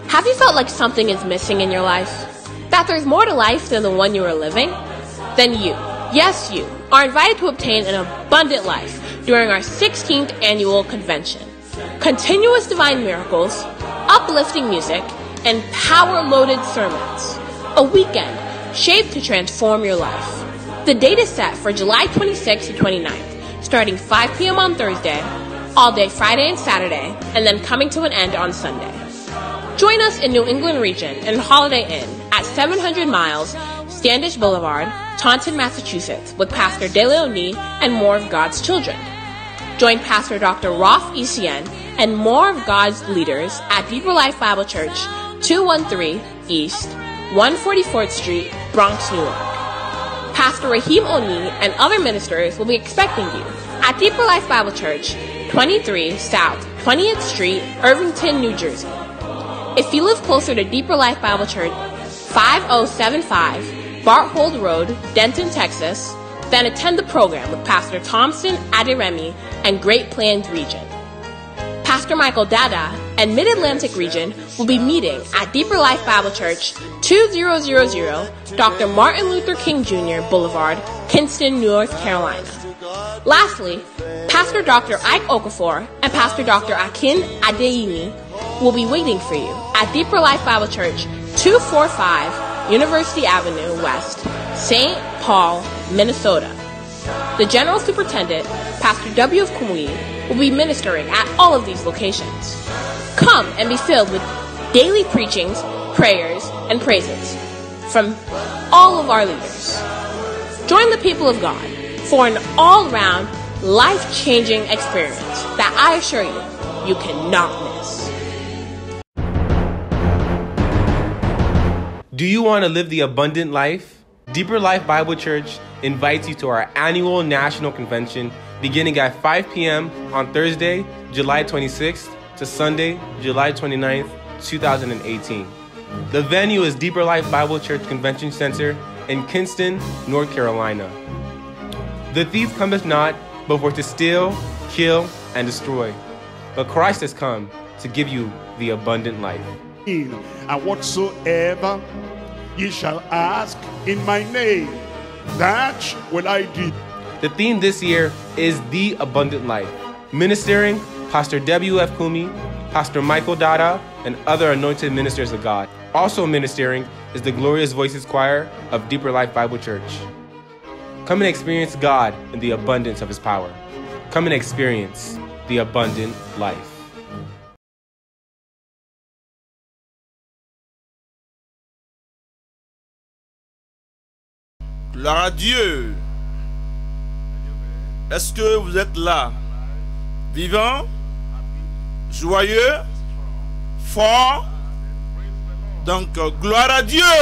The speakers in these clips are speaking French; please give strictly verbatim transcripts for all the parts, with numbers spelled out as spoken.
Have you felt like something is missing in your life? That there's more to life than the one you are living? Then you, yes you, are invited to obtain an abundant life during our sixteenth annual convention. Continuous divine miracles, uplifting music, and power-loaded sermons. A weekend shaped to transform your life. The date is set for July twenty-sixth to twenty-ninth, starting five p.m. on Thursday, all day Friday and Saturday, and then coming to an end on Sunday. Join us in New England region in Holiday Inn at seven hundred miles, Standish Boulevard, Taunton, Massachusetts, with Pastor De Leoni and more of God's children. Join Pastor Doctor Rolf Etienne and more of God's leaders at Deeper Life Bible Church, two one three East, one forty-fourth Street, Bronx, New York. Pastor Rahim Oni and other ministers will be expecting you at Deeper Life Bible Church, twenty-three South twentieth Street, Irvington, New Jersey. If you live closer to Deeper Life Bible Church, five oh seven five Barthold Road, Denton, Texas, then attend the program with Pastor Thompson Adiremi and Great Plains Region. Pastor Michael Dada and Mid-Atlantic Region will be meeting at Deeper Life Bible Church, two thousand Doctor Martin Luther King Junior Boulevard, Kinston, North Carolina. Lastly, Pastor Doctor Ike Okafor and Pastor Doctor Akin Adeyemi will be waiting for you at Deeper Life Bible Church, two forty-five University Avenue West, Saint Paul, Minnesota. The General Superintendent, Pastor W. F. Kumui, will be ministering at all of these locations. Come and be filled with daily preachings, prayers, and praises from all of our leaders. Join the people of God for an all-round, life-changing experience that I assure you, you cannot miss. Do you want to live the abundant life? Deeper Life Bible Church invites you to our annual national convention beginning at five p.m. on Thursday, July twenty-sixth to Sunday, July twenty-ninth, two thousand eighteen. The venue is Deeper Life Bible Church Convention Center in Kinston, North Carolina. The thief cometh not, but for to steal, kill, and destroy. But Christ has come to give you the abundant life. And whatsoever ye shall ask in my name, that will I do. The theme this year is The Abundant Life. Ministering, Pastor W. F. Kumi, Pastor Michael Dada, and other anointed ministers of God. Also ministering is the Glorious Voices Choir of Deeper Life Bible Church. Come and experience God in the abundance of His power. Come and experience the abundant life. Gloire à Dieu. Est-ce que vous êtes là, vivant, joyeux, fort? Donc, gloire à Dieu.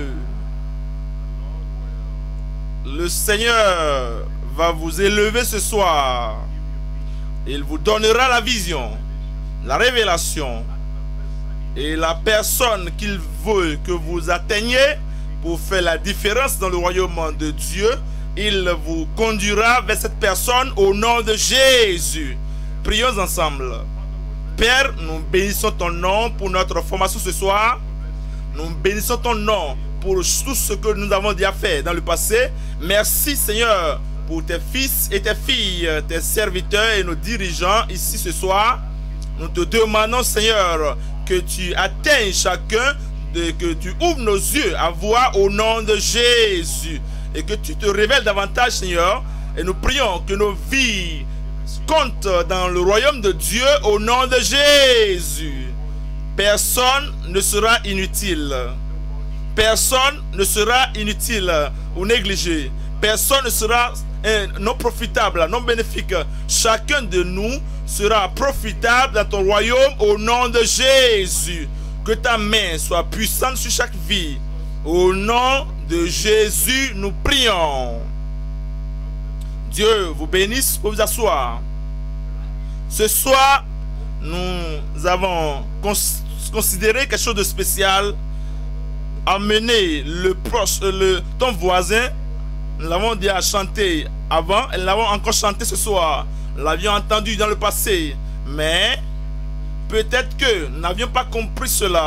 Le Seigneur va vous élever ce soir. Il vous donnera la vision, la révélation et la personne qu'il veut que vous atteigniez pour faire la différence dans le royaume de Dieu. Il vous conduira vers cette personne au nom de Jésus. Prions ensemble. Père, nous bénissons ton nom pour notre formation ce soir. Nous bénissons ton nom pour tout ce que nous avons déjà fait dans le passé. Merci Seigneur pour tes fils et tes filles, tes serviteurs et nos dirigeants ici ce soir. Nous te demandons Seigneur que tu atteignes chacun, de, que tu ouvres nos yeux à voir au nom de Jésus et que tu te révèles davantage Seigneur, et nous prions que nos vies comptent dans le royaume de Dieu au nom de Jésus. Personne ne sera inutile. Personne ne sera inutile ou négligé. Personne ne sera non profitable, non bénéfique. Chacun de nous sera profitable dans ton royaume au nom de Jésus. Que ta main soit puissante sur chaque vie. Au nom de Jésus, nous prions. Dieu vous bénisse pour vous asseoir. Ce soir, nous avons considéré quelque chose de spécial. Amener le proche, le, ton voisin. Nous l'avons déjà chanté avant et nous l'avons encore chanté ce soir. Nous l'avions entendu dans le passé. Mais peut-être que nous n'avions pas compris cela.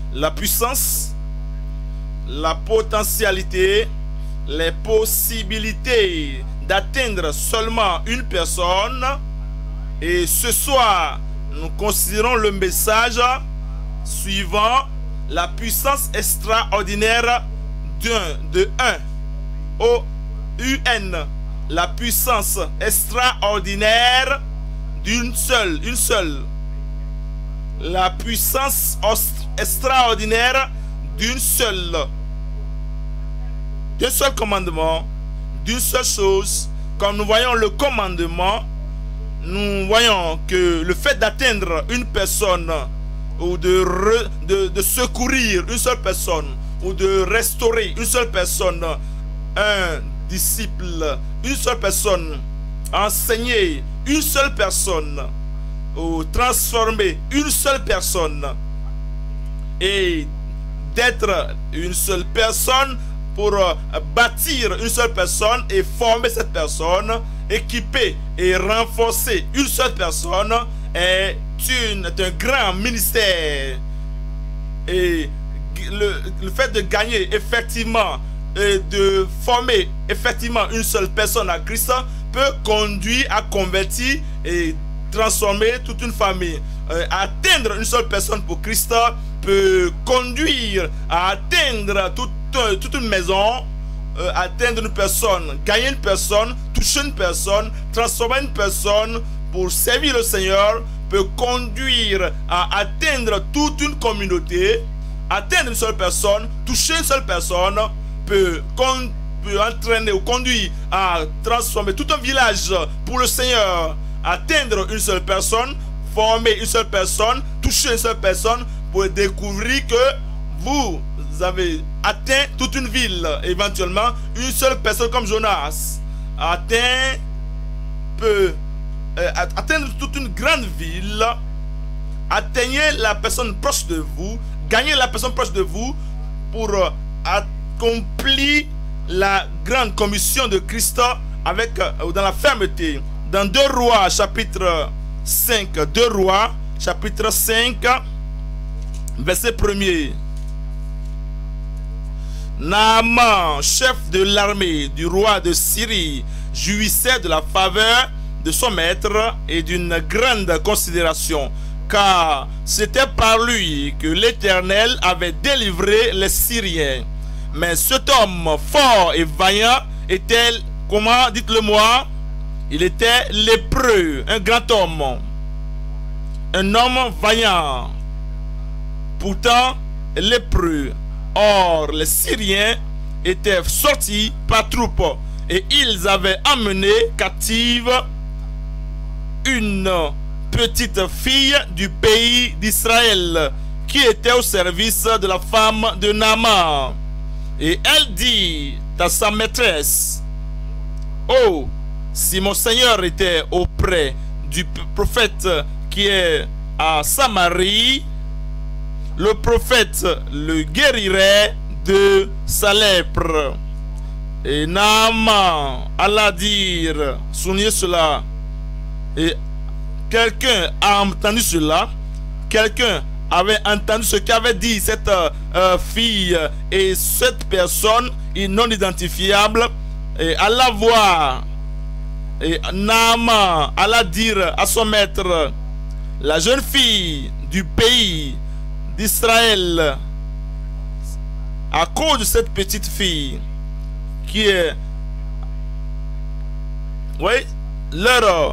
la puissance, la potentialité, les possibilités d'atteindre seulement une personne. Et ce soir, nous considérons le message suivant: la puissance extraordinaire d'un, de un. O U N, la puissance extraordinaire d'une seule, une seule. La puissance extraordinaire d'une seule. D'un seul commandement, d'une seule chose. Quand nous voyons le commandement, nous voyons que le fait d'atteindre une personne ou de, re, de, de secourir une seule personne ou de restaurer une seule personne, un disciple, une seule personne, enseigner une seule personne ou transformer une seule personne et d'être une seule personne pour bâtir une seule personne et former cette personne, équiper et renforcer une seule personne est, une, est un grand ministère. Et le, le fait de gagner effectivement et de former effectivement une seule personne à Christ peut conduire à convertir et transformer toute une famille. Euh, atteindre une seule personne pour Christ peut conduire à atteindre toute, toute une maison, euh, atteindre une personne, gagner une personne, toucher une personne, transformer une personne pour servir le Seigneur, peut conduire à atteindre toute une communauté. Atteindre une seule personne, toucher une seule personne peut, con, peut entraîner ou conduire à transformer tout un village pour le Seigneur. Atteindre une seule personne, former une seule personne, toucher une seule personne pour découvrir que vous avez atteint toute une ville. Éventuellement, une seule personne comme Jonas atteint, peut euh, atteindre toute une grande ville. Atteignez la personne proche de vous, gagnez la personne proche de vous pour euh, accomplir la grande commission de Christ avec, euh, dans la fermeté. Dans deux Rois chapitre cinq, deux Rois chapitre cinq, verset premier. Naaman, chef de l'armée du roi de Syrie, jouissait de la faveur de son maître et d'une grande considération, car c'était par lui que l'Éternel avait délivré les Syriens. Mais cet homme fort et vaillant était, comment, dites-le moi, il était lépreux, un grand homme, un homme vaillant, pourtant lépreux. Or, les Syriens étaient sortis par troupes et ils avaient amené captive une petite fille du pays d'Israël qui était au service de la femme de Naaman. Et elle dit à sa maîtresse: oh, si mon Seigneur était auprès du prophète qui est à Samarie, le prophète le guérirait de sa lèpre. Et Naaman alla dire, soulignez cela, et quelqu'un a entendu cela, quelqu'un avait entendu ce qu'avait dit cette euh, fille, et cette personne non identifiable, et alla voir. Et Naaman alla dire à son maître: la jeune fille du pays d'Israël, à cause de cette petite fille qui est, oui, leur,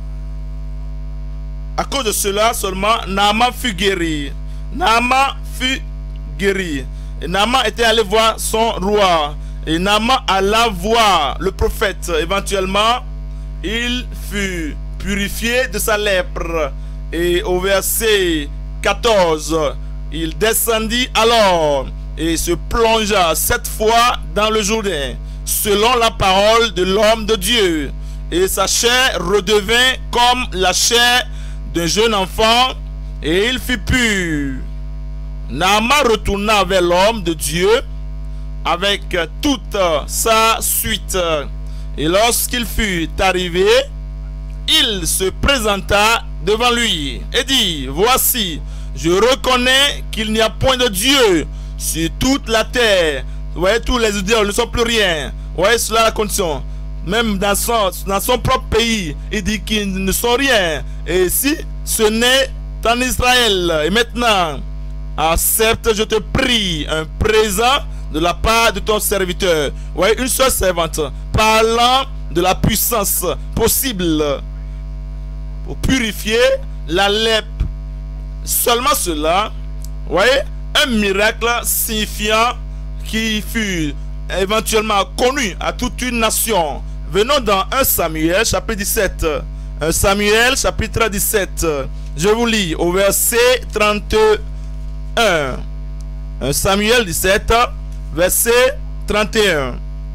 à cause de cela seulement, Naaman fut guéri. Naaman fut guéri. Et Naaman était allé voir son roi. Et Naaman alla voir le prophète. Éventuellement, il fut purifié de sa lèpre. Et au verset quatorze, il descendit alors et se plongea sept fois dans le Jourdain, selon la parole de l'homme de Dieu. Et sa chair redevint comme la chair d'un jeune enfant, et il fut pur. Naaman retourna vers l'homme de Dieu avec toute sa suite. Et lorsqu'il fut arrivé, il se présenta devant lui et dit: voici, Je reconnais qu'il n'y a point de Dieu sur toute la terre. Vous voyez, tous les idéaux ne sont plus rien. Vous voyez, cela la condition. Même dans son, dans son propre pays, il dit qu'ils ne sont rien. Et si ce n'est en Israël, et maintenant, accepte, je te prie, un présent de la part de ton serviteur. Vous voyez, une seule servante, parlant de la puissance possible pour purifier la lèpre. Seulement cela, vous voyez, un miracle signifiant qui fut éventuellement connu à toute une nation. Venons dans un Samuel chapitre dix-sept. un Samuel chapitre dix-sept. Je vous lis au verset trente et un. un Samuel dix-sept, verset trente et un.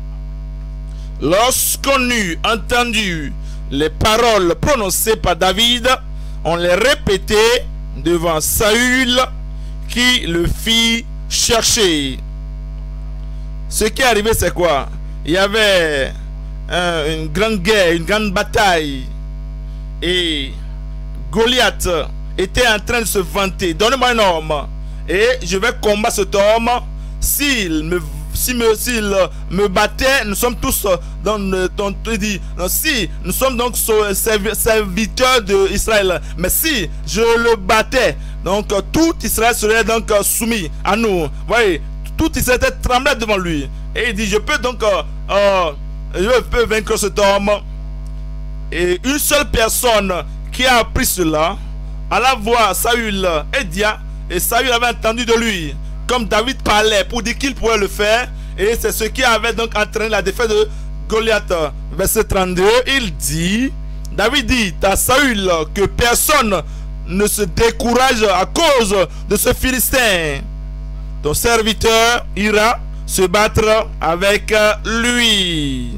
Lorsqu'on eut entendu les paroles prononcées par David, on les répétait devant Saül, qui le fit chercher. Ce qui est arrivé, c'est quoi? Il y avait un, une grande guerre, une grande bataille, et Goliath était en train de se vanter. Donne-moi un homme et je vais combattre cet homme. S'il me Si me, s'il me battait, nous sommes tous dans le ton dit. Si nous sommes donc serviteurs d'Israël, mais si je le battais, donc tout Israël serait donc soumis à nous. Vous voyez, tout Israël était tremblé devant lui. Et il dit, je peux donc euh, je peux vaincre cet homme. Et une seule personne qui a appris cela alla voir Saül et Dia, et Saül avait entendu de lui, comme David parlait, pour dire qu'il pouvait le faire. Et c'est ce qui avait donc entraîné la défaite de Goliath. Verset trente-deux, il dit, David dit à Saül que personne ne se décourage à cause de ce Philistin. Ton serviteur ira se battre avec lui.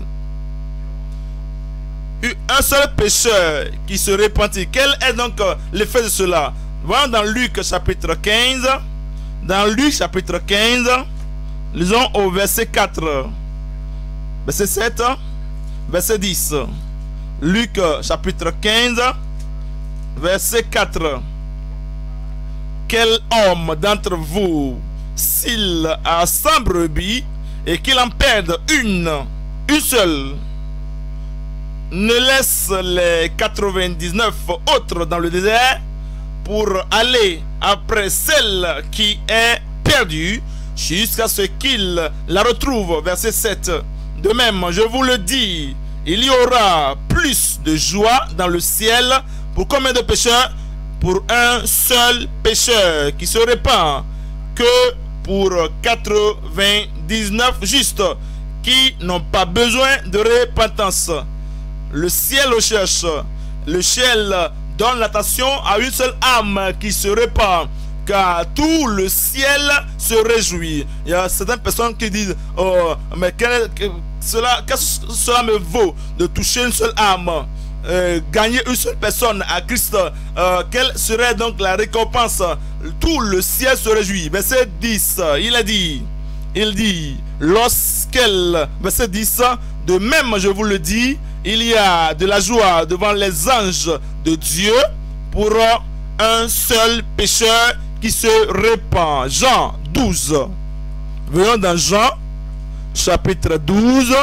Un seul pécheur qui se repentit. Quel est donc l'effet de cela? Voyons dans Luc chapitre quinze. Dans Luc chapitre quinze, lisons au verset quatre, verset sept, verset dix. Luc chapitre quinze, verset quatre. Quel homme d'entre vous, s'il a cent brebis et qu'il en perde une, une seule, ne laisse les quatre-vingt-dix-neuf autres dans le désert pour aller après celle qui est perdue jusqu'à ce qu'il la retrouve? Verset sept. De même, je vous le dis, il y aura plus de joie dans le ciel pour combien de pécheurs? Pour un seul pécheur qui se répand, que pour quatre-vingt-dix-neuf justes qui n'ont pas besoin de repentance. Le ciel le cherche. Le ciel donne l'attention à une seule âme qui se répand, car tout le ciel se réjouit. Il y a certaines personnes qui disent, oh, mais quel, que, cela, qu'est-ce que cela me vaut de toucher une seule âme, euh, gagner une seule personne à Christ, euh, quelle serait donc la récompense? Tout le ciel se réjouit. Verset dix, il a dit, il dit, lorsqu'elle, verset dix, de même je vous le dis, il y a de la joie devant les anges de Dieu pour un seul pécheur qui se répand. Jean douze. Venons dans Jean chapitre douze.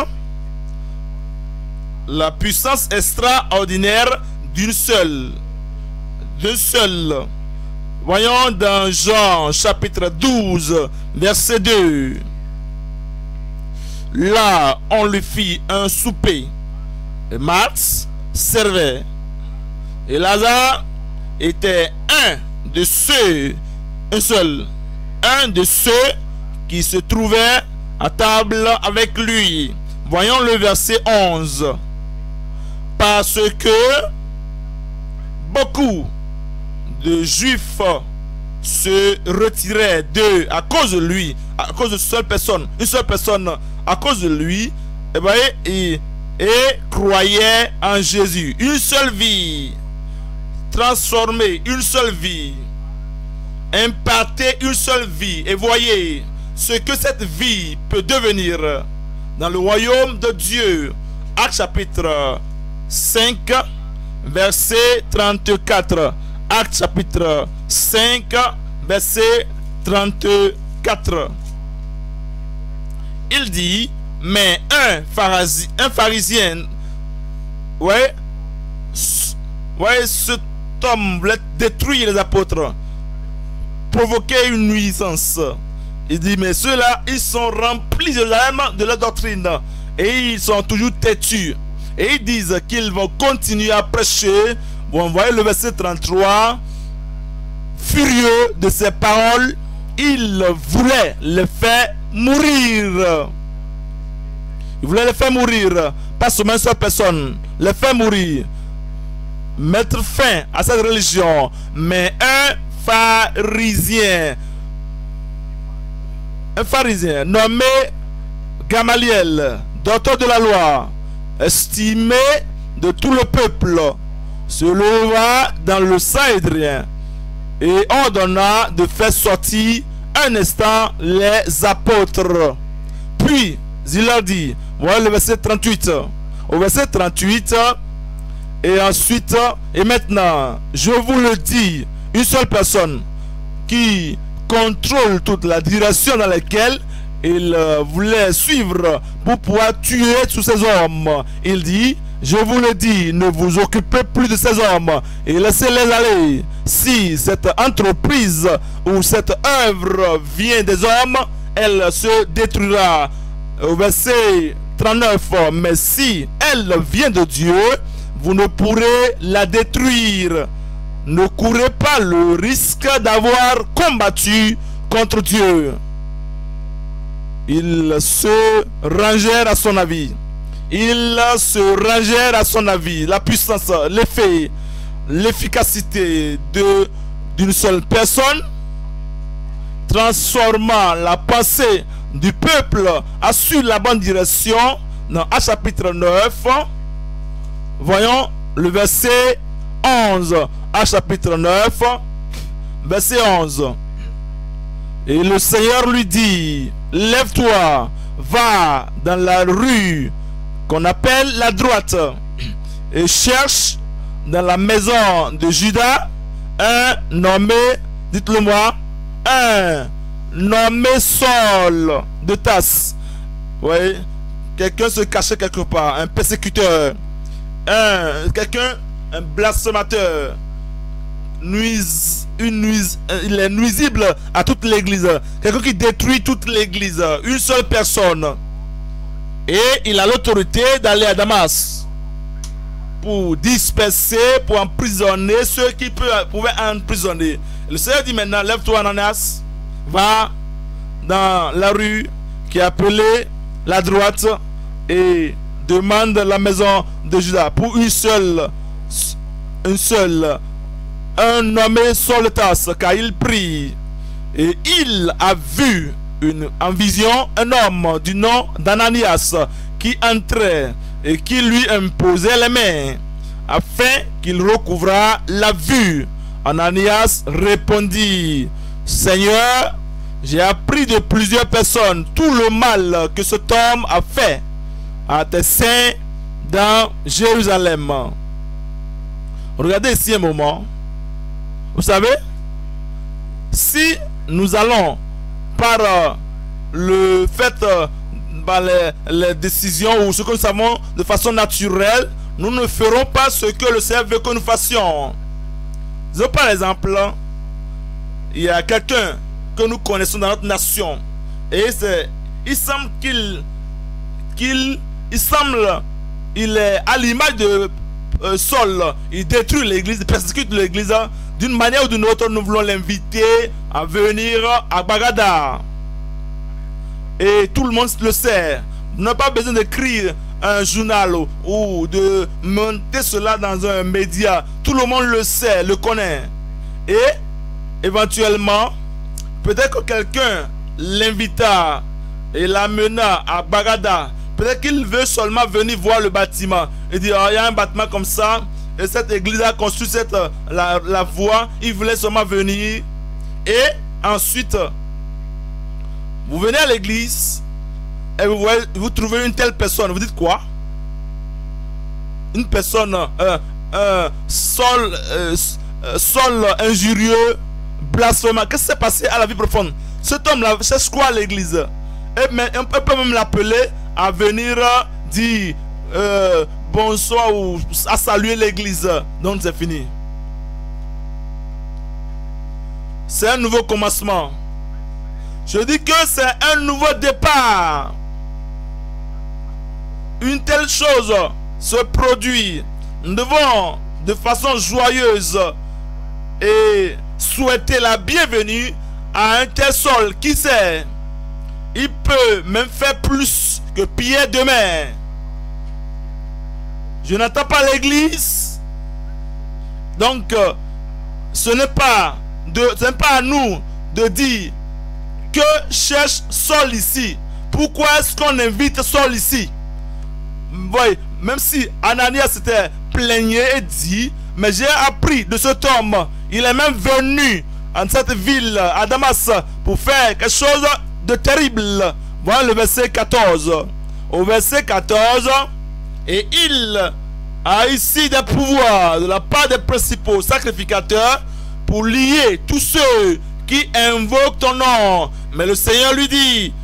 La puissance extraordinaire d'une seule. D'une seule. Voyons dans Jean chapitre douze, verset deux. Là, on lui fit un souper. Et Marthe servait. Et Lazare était un de ceux, un seul, un de ceux qui se trouvaient à table avec lui. Voyons le verset onze. Parce que beaucoup de Juifs se retiraient d'eux à cause de lui, à cause de seule personne, une seule personne, à cause de lui, et bien, et, et croyaient en Jésus. Une seule vie transformée, une seule vie imparter une seule vie. Et voyez ce que cette vie peut devenir dans le royaume de Dieu. Actes chapitre cinq, verset trente-quatre. Actes chapitre cinq, verset trente-quatre. Il dit, mais un pharisien, un pharisien, ouais, ouais, cet homme voulait détruire les apôtres, provoquer une nuisance. Il dit, mais ceux-là, ils sont remplis de l'âme de leur doctrine et ils sont toujours têtus. Et ils disent qu'ils vont continuer à prêcher. Vous voyez le verset trente-trois. Furieux de ces paroles, il voulait les faire mourir. Il voulait les faire mourir. Pas seulement une seule personne. Les faire mourir. Mettre fin à cette religion. Mais un pharisien. Un pharisien nommé Gamaliel, docteur de la loi, estimé de tout le peuple, se leva dans le Sanhédrin et ordonna de faire sortir un instant les apôtres. Puis il leur dit, voilà le verset trente-huit, au verset trente-huit, et ensuite, et maintenant, je vous le dis, une seule personne qui contrôle toute la direction dans laquelle il euh, voulait suivre pour pouvoir tuer tous ces hommes. Il dit, je vous le dis, ne vous occupez plus de ces hommes et laissez-les aller. Si cette entreprise ou cette œuvre vient des hommes, elle se détruira. Au verset trente-neuf, mais si elle vient de Dieu, vous ne pourrez la détruire. Ne courez pas le risque d'avoir combattu contre Dieu. Ils se rangèrent à son avis. Ils se rangèrent à son avis. La puissance, l'effet, l'efficacité de d'une seule personne, transformant la pensée du peuple à suivre la bonne direction. Dans Actes chapitre neuf, voyons le verset onze. Actes chapitre neuf, verset onze. Et le Seigneur lui dit, lève-toi, va dans la rue qu'on appelle la droite et cherche dans la maison de Judas un nommé, dites-le moi, un nommé Saul de Tarse. Oui, quelqu'un se cachait quelque part, un persécuteur, un quelqu'un, un blasphémateur, nuise, une nuise, il est nuisible à toute l'église, quelqu'un qui détruit toute l'église, une seule personne, et il a l'autorité d'aller à Damas pour disperser, pour emprisonner ceux qui pouvaient emprisonner. Le Seigneur dit maintenant, lève-toi Ananias, va dans la rue qui est appelée la droite et demande la maison de Judas pour une seule, une seule, un nommé Saul de Tarse, car il prie et il a vu une, en vision un homme du nom d'Ananias qui entrait et qui lui imposait les mains afin qu'il recouvrât la vue. Ananias répondit, Seigneur, j'ai appris de plusieurs personnes tout le mal que cet homme a fait à tes saints dans Jérusalem. Regardez ici un moment. Vous savez, si nous allons par euh, le fait, euh, par les, les décisions ou ce que nous savons de façon naturelle, nous ne ferons pas ce que le Seigneur veut que nous fassions. Donc, par exemple, il y a quelqu'un que nous connaissons dans notre nation et c'est, il semble qu'il qu'il il semble il est à l'image de euh, Saul, il détruit l'église, il persécute l'église. D'une manière ou d'une autre, nous voulons l'inviter à venir à Bagada. Et tout le monde le sait. Vous n'avez pas besoin d'écrire un journal ou de monter cela dans un média. Tout le monde le sait, le connaît. Et éventuellement, peut-être que quelqu'un l'invita et l'amena à Bagada. Peut-être qu'il veut seulement venir voir le bâtiment. Il dit, oh, il y a un bâtiment comme ça. Et cette église a construit cette, la, la voie. Il voulait seulement venir. Et ensuite, vous venez à l'église et vous, voyez, vous trouvez une telle personne. Vous dites quoi? Une personne, euh, euh, Saul, euh, euh, Saul injurieux, blasphémant. Qu'est-ce qui s'est passé à la vie profonde? Cet homme-là cherche quoi à l'église? Et mais, on peut même l'appeler à venir dire euh, bonsoir ou à saluer l'église. Donc c'est fini. C'est un nouveau commencement. Je dis que c'est un nouveau départ. Une telle chose se produit. Nous devons de façon joyeuse et souhaiter la bienvenue à un tel sol. Qui sait, il peut même faire plus que Pierre demain. Je n'attends pas l'église. Donc ce n'est pas de, ce n'est pas à nous de dire que cherche Saul ici. Pourquoi est-ce qu'on invite Saul ici? Voyez, même si Ananias s'était plaigné et dit, mais j'ai appris de cet homme, il est même venu en cette ville, à Damas, pour faire quelque chose de terrible. Voilà le verset quatorze. Au verset quatorze, et il a ici des pouvoirs de la part des principaux sacrificateurs pour lier tous ceux qui invoquent ton nom. Mais le Seigneur lui dit,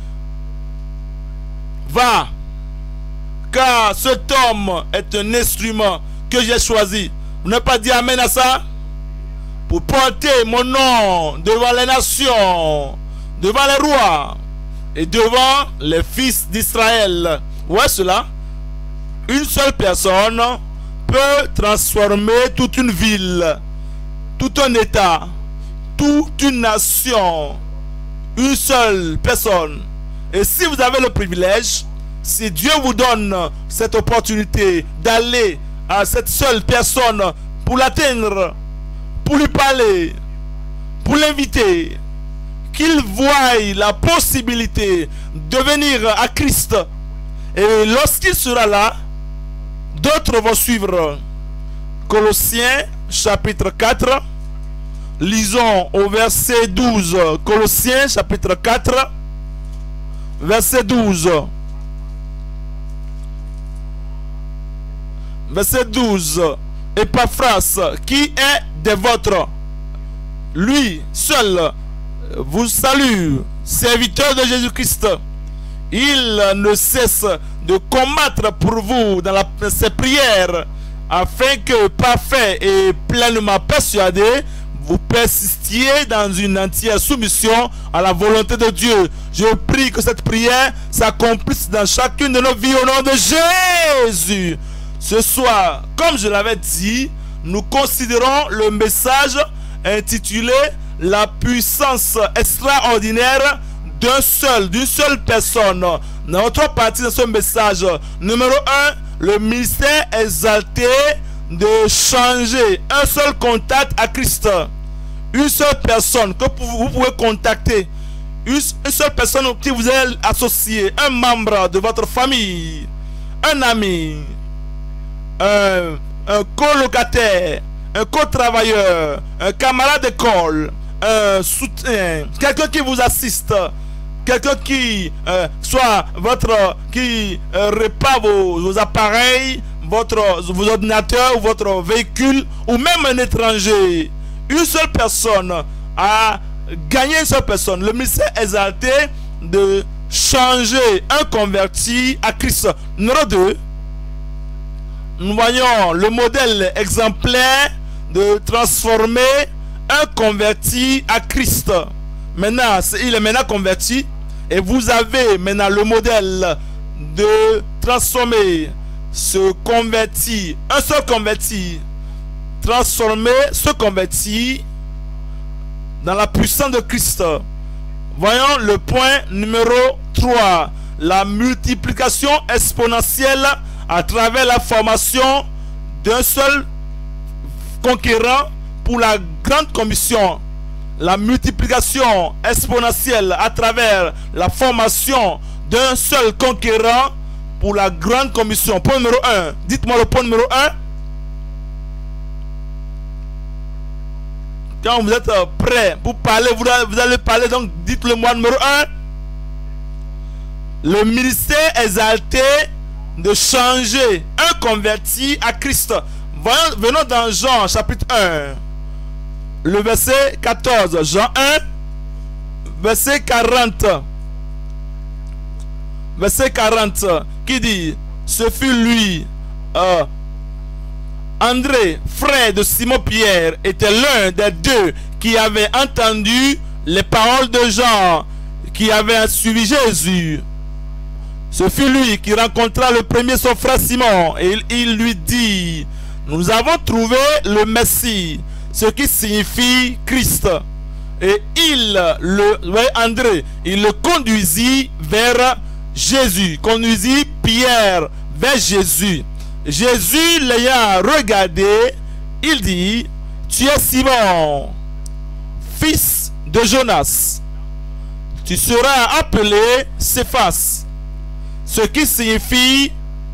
va, car cet homme est un instrument que j'ai choisi. Vous n'avez pas dit amen à ça? Pour porter mon nom devant les nations, devant les rois et devant les fils d'Israël. Ouais, cela. Une seule personne peut transformer toute une ville, tout un état, toute une nation. Une seule personne. Et si vous avez le privilège, si Dieu vous donne cette opportunité d'aller à cette seule personne pour l'atteindre, pour lui parler, pour l'inviter, qu'il voie la possibilité de venir à Christ. Et lorsqu'il sera là, d'autres vont suivre. Colossiens chapitre quatre. Lisons au verset douze. Colossiens chapitre quatre. Verset douze. Verset douze. Epaphras, qui est des vôtres, lui seul vous salue, serviteur de Jésus-Christ. Il ne cesse de combattre pour vous dans, la, dans ses prières, afin que, parfait et pleinement persuadé, vous persistiez dans une entière soumission à la volonté de Dieu. Je prie que cette prière s'accomplisse dans chacune de nos vies au nom de Jésus. Ce soir, comme je l'avais dit, nous considérons le message intitulé « La puissance extraordinaire d'un seul, d'une seule personne ». Notre partie de ce message, numéro un, le ministère exalté de changer un seul contact à Christ. Une seule personne que vous pouvez contacter, une seule personne qui vous est associée, un membre de votre famille, un ami, un, un colocataire, un co-travailleur, un camarade d'école, un soutien, quelqu'un qui vous assiste, quelqu'un qui euh, soit votre qui euh, répare vos, vos appareils, votre vos ordinateurs ou votre véhicule, ou même un étranger. Une seule personne a gagné, une seule personne. Le ministère exalté de changer un converti à Christ. Numéro deux, nous voyons le modèle exemplaire de transformer un converti à Christ. Maintenant, il est maintenant converti et vous avez maintenant le modèle de transformer ce converti, un seul converti, transformer ce converti dans la puissance de Christ. Voyons le point numéro trois, la multiplication exponentielle à travers la formation d'un seul conquérant pour la grande commission. La multiplication exponentielle à travers la formation d'un seul conquérant pour la grande commission. Point numéro un. Dites-moi le point numéro un. Quand vous êtes prêt pour parler, vous allez parler, donc dites-le moi numéro un. Le ministère exalté de changer un converti à Christ. Voyons, venons dans Jean chapitre un. le verset quatorze. Jean un, verset quarante. Verset quarante, qui dit, ce fut lui, euh, André, frère de Simon-Pierre, était l'un des deux qui avait entendu les paroles de Jean, qui avait suivi Jésus. Ce fut lui qui rencontra le premier son frère Simon, et il, il lui dit, nous avons trouvé le Messie, ce qui signifie Christ. Et il, le, ouais, André, il le conduisit vers Jésus, conduisit Pierre vers Jésus. Jésus l'ayant regardé, il dit, tu es Simon, fils de Jonas, tu seras appelé Céphas, ce qui signifie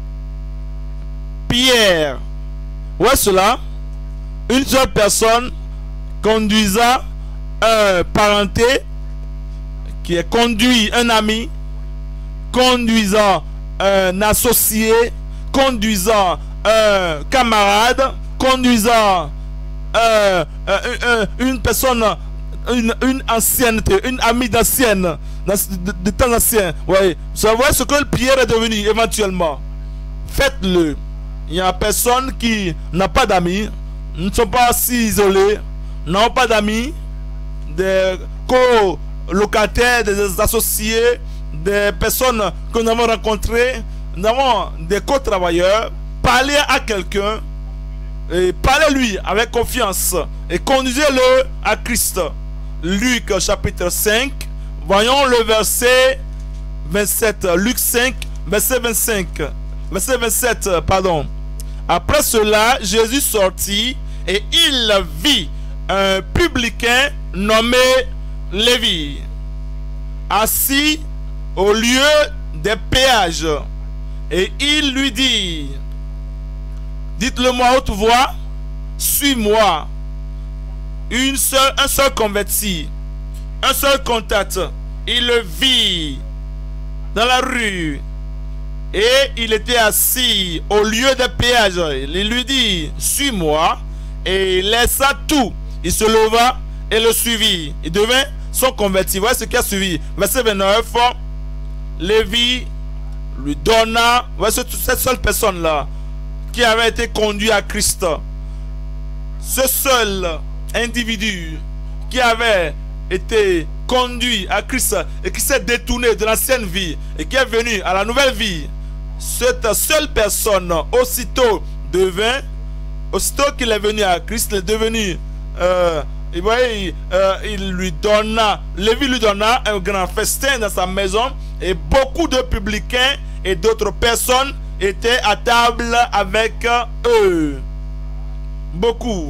Pierre. Où est cela? Une seule personne conduisant un parenté, qui est conduit un ami, conduisant un associé, conduisant un camarade, conduisant euh, euh, une personne, une, une ancienneté, une amie d'ancienne, de, de temps ancien. Ouais. Vous savez ce que Pierre est devenu éventuellement. Faites-le. Il n'y a personne qui n'a pas d'amis, ne sont pas si isolés, n'ont pas d'amis, des co-locataires, des associés, des personnes que nous avons rencontrées, nous avons des co-travailleurs. Parlez à quelqu'un et parlez-lui avec confiance et conduisez-le à Christ. Luc chapitre cinq, voyons le verset vingt-sept. Luc cinq, verset vingt-cinq. Verset vingt-sept, pardon. Après cela, Jésus sortit et il vit un publicain nommé Lévi, assis au lieu des péages. Et il lui dit, dites-le-moi à haute voix, suis-moi. Une seule, un seul converti, un seul contact. Il le vit dans la rue. Et il était assis au lieu des péages. Il lui dit, suis-moi. Et il laissa tout. Il se leva et le suivit. Il devint son converti. Voici ce qui a suivi. Verset vingt-neuf. Lévi lui donna, voici cette seule personne-là qui avait été conduit à Christ. Ce seul individu qui avait été conduit à Christ et qui s'est détourné de l'ancienne vie et qui est venu à la nouvelle vie. Cette seule personne aussitôt devint, aussitôt qu'il est venu à Christ, il est devenu, euh, il, voyez, euh, il lui donna, Lévi lui donna un grand festin dans sa maison et beaucoup de publicains et d'autres personnes étaient à table avec eux. Beaucoup.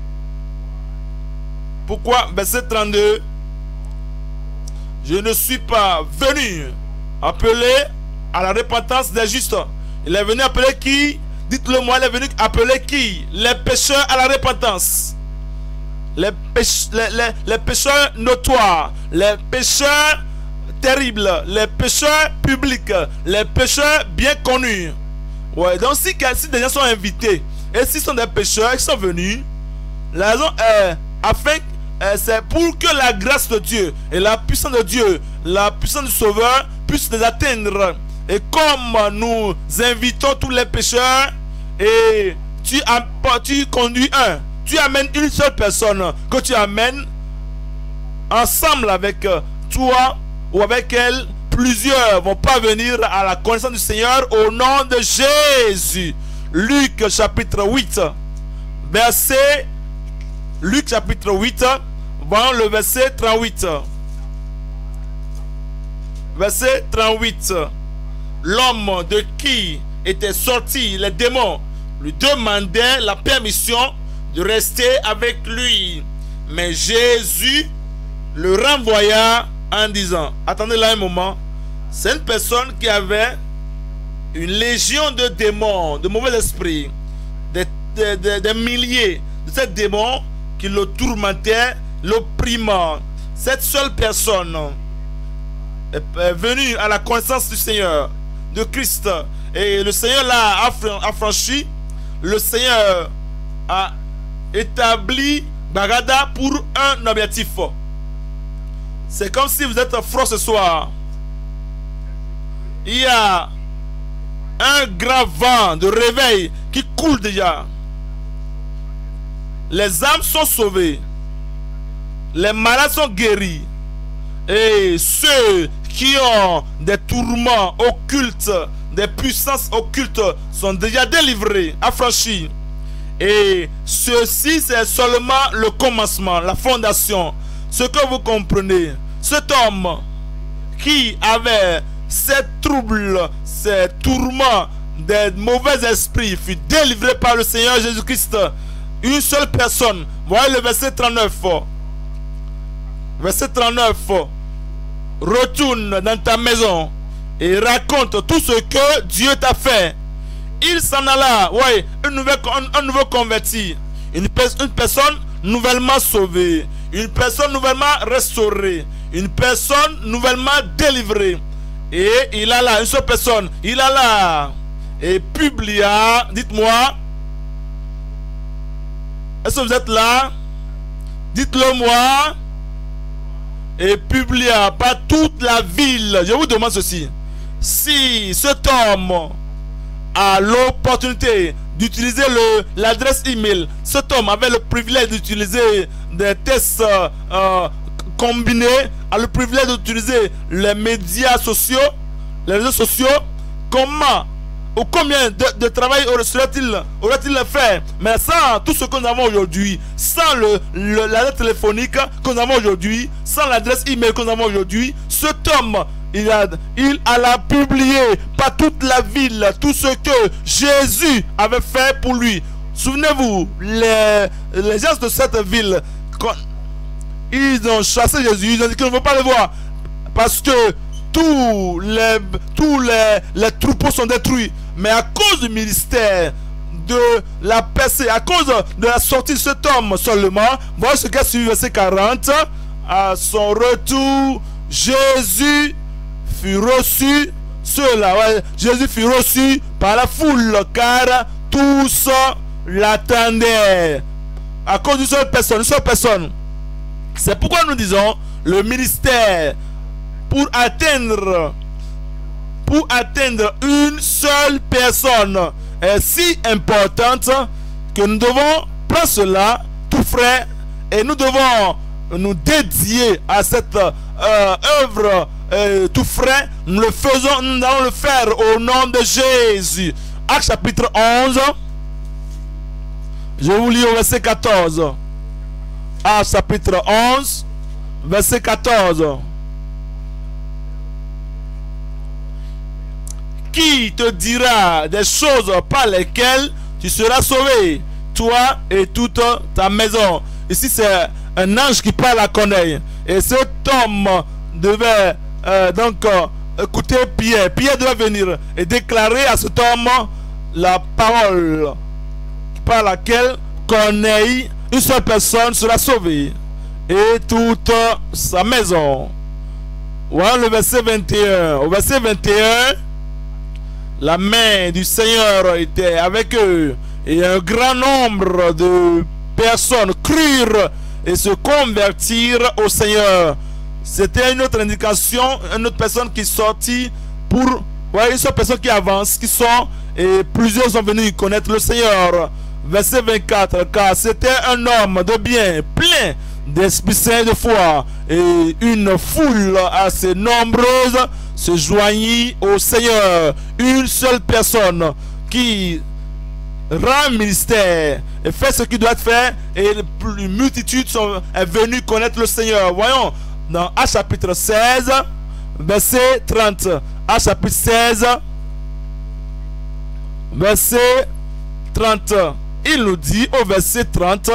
Pourquoi? Verset trente-deux. Je ne suis pas venu appeler à la repentance des justes. Il est venu appeler qui? Dites-le moi, il est venu appeler qui? Les pécheurs à la repentance. Les, péch les, les, les pécheurs notoires, les pécheurs terribles, les pécheurs publics, les pécheurs bien connus. Ouais, donc si, si des gens sont invités et s'ils sont des pécheurs qui sont venus, la raison est afin, c'est pour que la grâce de Dieu et la puissance de Dieu, la puissance du Sauveur puisse les atteindre. Et comme nous invitons tous les pécheurs et tu, tu conduis un, tu amènes une seule personne que tu amènes ensemble avec toi ou avec elle, plusieurs vont parvenir à la connaissance du Seigneur au nom de Jésus. Luc chapitre huit, verset Luc chapitre huit, voyons le verset trente-huit. Verset trente-huit. L'homme de qui étaient sortis les démons lui demandait la permission de rester avec lui. Mais Jésus le renvoya en disant, attendez là un moment, c'est une personne qui avait une légion de démons, de mauvais esprits, des, des, des, des milliers de ces démons qui le tourmentaient, l'opprimant. Cette seule personne est venue à la connaissance du Seigneur, de Christ, et le Seigneur l'a affranchi. Le Seigneur a établi Bagada pour un objectif. C'est comme si vous êtes froid ce soir. Il y a un grand vent de réveil qui coule déjà. Les âmes sont sauvées. Les malades sont guéris. Et ceux qui ont des tourments occultes, des puissances occultes sont déjà délivrés, affranchis. Et ceci, c'est seulement le commencement, la fondation. Ce que vous comprenez, cet homme qui avait ces troubles, ces tourments, des mauvais esprits, fut délivré par le Seigneur Jésus-Christ. Une seule personne. Voyez le verset trente-neuf. Verset trente-neuf. Retourne dans ta maison et raconte tout ce que Dieu t'a fait. Il s'en alla, ouais, un, nouvel, un, un nouveau converti, une, une personne nouvellement sauvée, une personne nouvellement restaurée, une personne nouvellement délivrée. Et il alla, une seule personne, il alla et publia, dites-moi, est-ce que vous êtes là? Dites-le moi. Et publia par toute la ville. Je vous demande ceci. Si cet homme a l'opportunité d'utiliser l'adresse email, cet homme avait le privilège d'utiliser des tests euh, combinés, a le privilège d'utiliser les médias sociaux, les réseaux sociaux, comment ou combien de, de travail aurait-il aurait-il fait? Mais sans tout ce que nous avons aujourd'hui, sans le, le, l'adresse téléphonique que nous avons aujourd'hui, sans l'adresse email que nous avons aujourd'hui, cet homme, il a, il a publié par toute la ville tout ce que Jésus avait fait pour lui. Souvenez-vous, les, les gens de cette ville, quand ils ont chassé Jésus, ils ont dit qu'ils ne veulent pas le voir. Parce que tous les, tous les, les troupeaux sont détruits. Mais à cause du ministère, de la percée, à cause de la sortie de cet homme seulement, voyez ce qui a suivi verset quarante. À son retour, Jésus fut reçu, cela, ouais, Jésus fut reçu par la foule, car tous l'attendaient. À cause d'une seule personne, une seule personne. C'est pourquoi nous disons, le ministère, pour atteindre pour atteindre une seule personne est si importante que nous devons prendre cela tout frais et nous devons nous dédier à cette euh, œuvre euh, tout frais. Nous le faisons, nous allons le faire au nom de Jésus. Actes chapitre onze, je vous lis au verset quatorze. Actes chapitre onze, verset quatorze. Qui te dira des choses par lesquelles tu seras sauvé, toi et toute ta maison. Ici c'est un ange qui parle à Corneille. Et cet homme devait euh, donc euh, écouter Pierre. Pierre devait venir et déclarer à cet homme la parole par laquelle Corneille, une seule personne, sera sauvée et toute sa maison. Voilà le verset vingt et un. Au verset vingt et un, la main du Seigneur était avec eux et un grand nombre de personnes crurent et se convertirent au Seigneur. C'était une autre indication, une autre personne qui sortit pour, ouais, une seule personne qui avance, qui sort, et plusieurs sont venus connaître le Seigneur. Verset vingt-quatre, car c'était un homme de bien, plein d'Esprit Saint de foi, et une foule assez nombreuse se joignit au Seigneur. Une seule personne qui rend ministère et fait ce qui doit être fait, et une multitude sont est venue connaître le Seigneur. Voyons dans Actes chapitre seize, verset trente. Actes chapitre seize, verset trente. Il nous dit au verset trente,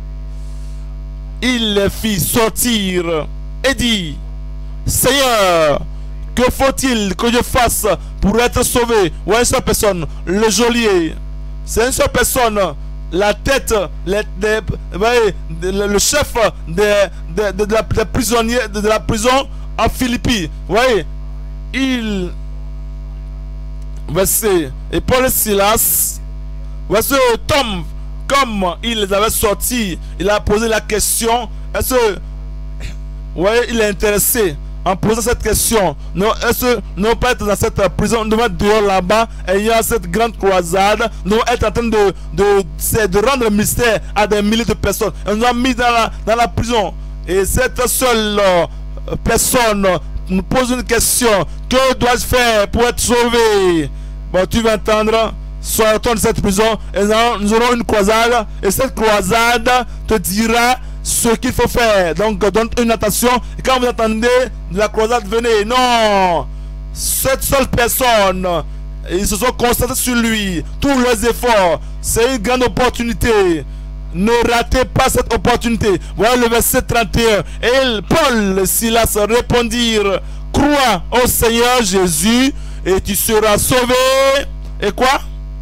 il les fit sortir et dit, Seigneur, que faut-il que je fasse pour être sauvé? Ou une seule personne, le geôlier. C'est une seule personne, la tête, les, les, les, le chef de, de, de, de, la, de, prisonnier, de, de la prison en Philippi. Vous voyez, il. Verset. Et Paul et Silas, voici Tom, comme il les avait sortis, il a posé la question. Est-ce que, vous voyez, il est intéressé en posant cette question. Est-ce que nous ne pas être dans cette prison, nous devons être dehors là-bas, ayant cette grande croisade, nous devons être en train de, de, de rendre le mystère à des milliers de personnes. Et nous avons mis dans la, dans la prison. Et cette seule euh, personne nous pose une question. Que dois-je faire pour être sauvé? Bon, tu vas entendre. Sortons de cette prison et nous aurons une croisade. Et cette croisade te dira ce qu'il faut faire. Donc donne une attention. Et quand vous entendez de la croisade, venez. Non, cette seule personne, ils se sont concentrés sur lui. Tous leurs efforts, c'est une grande opportunité. Ne ratez pas cette opportunité. Voilà le verset trente et un. Et Paul et Silas répondirent: crois au Seigneur Jésus et tu seras sauvé. Et quoi?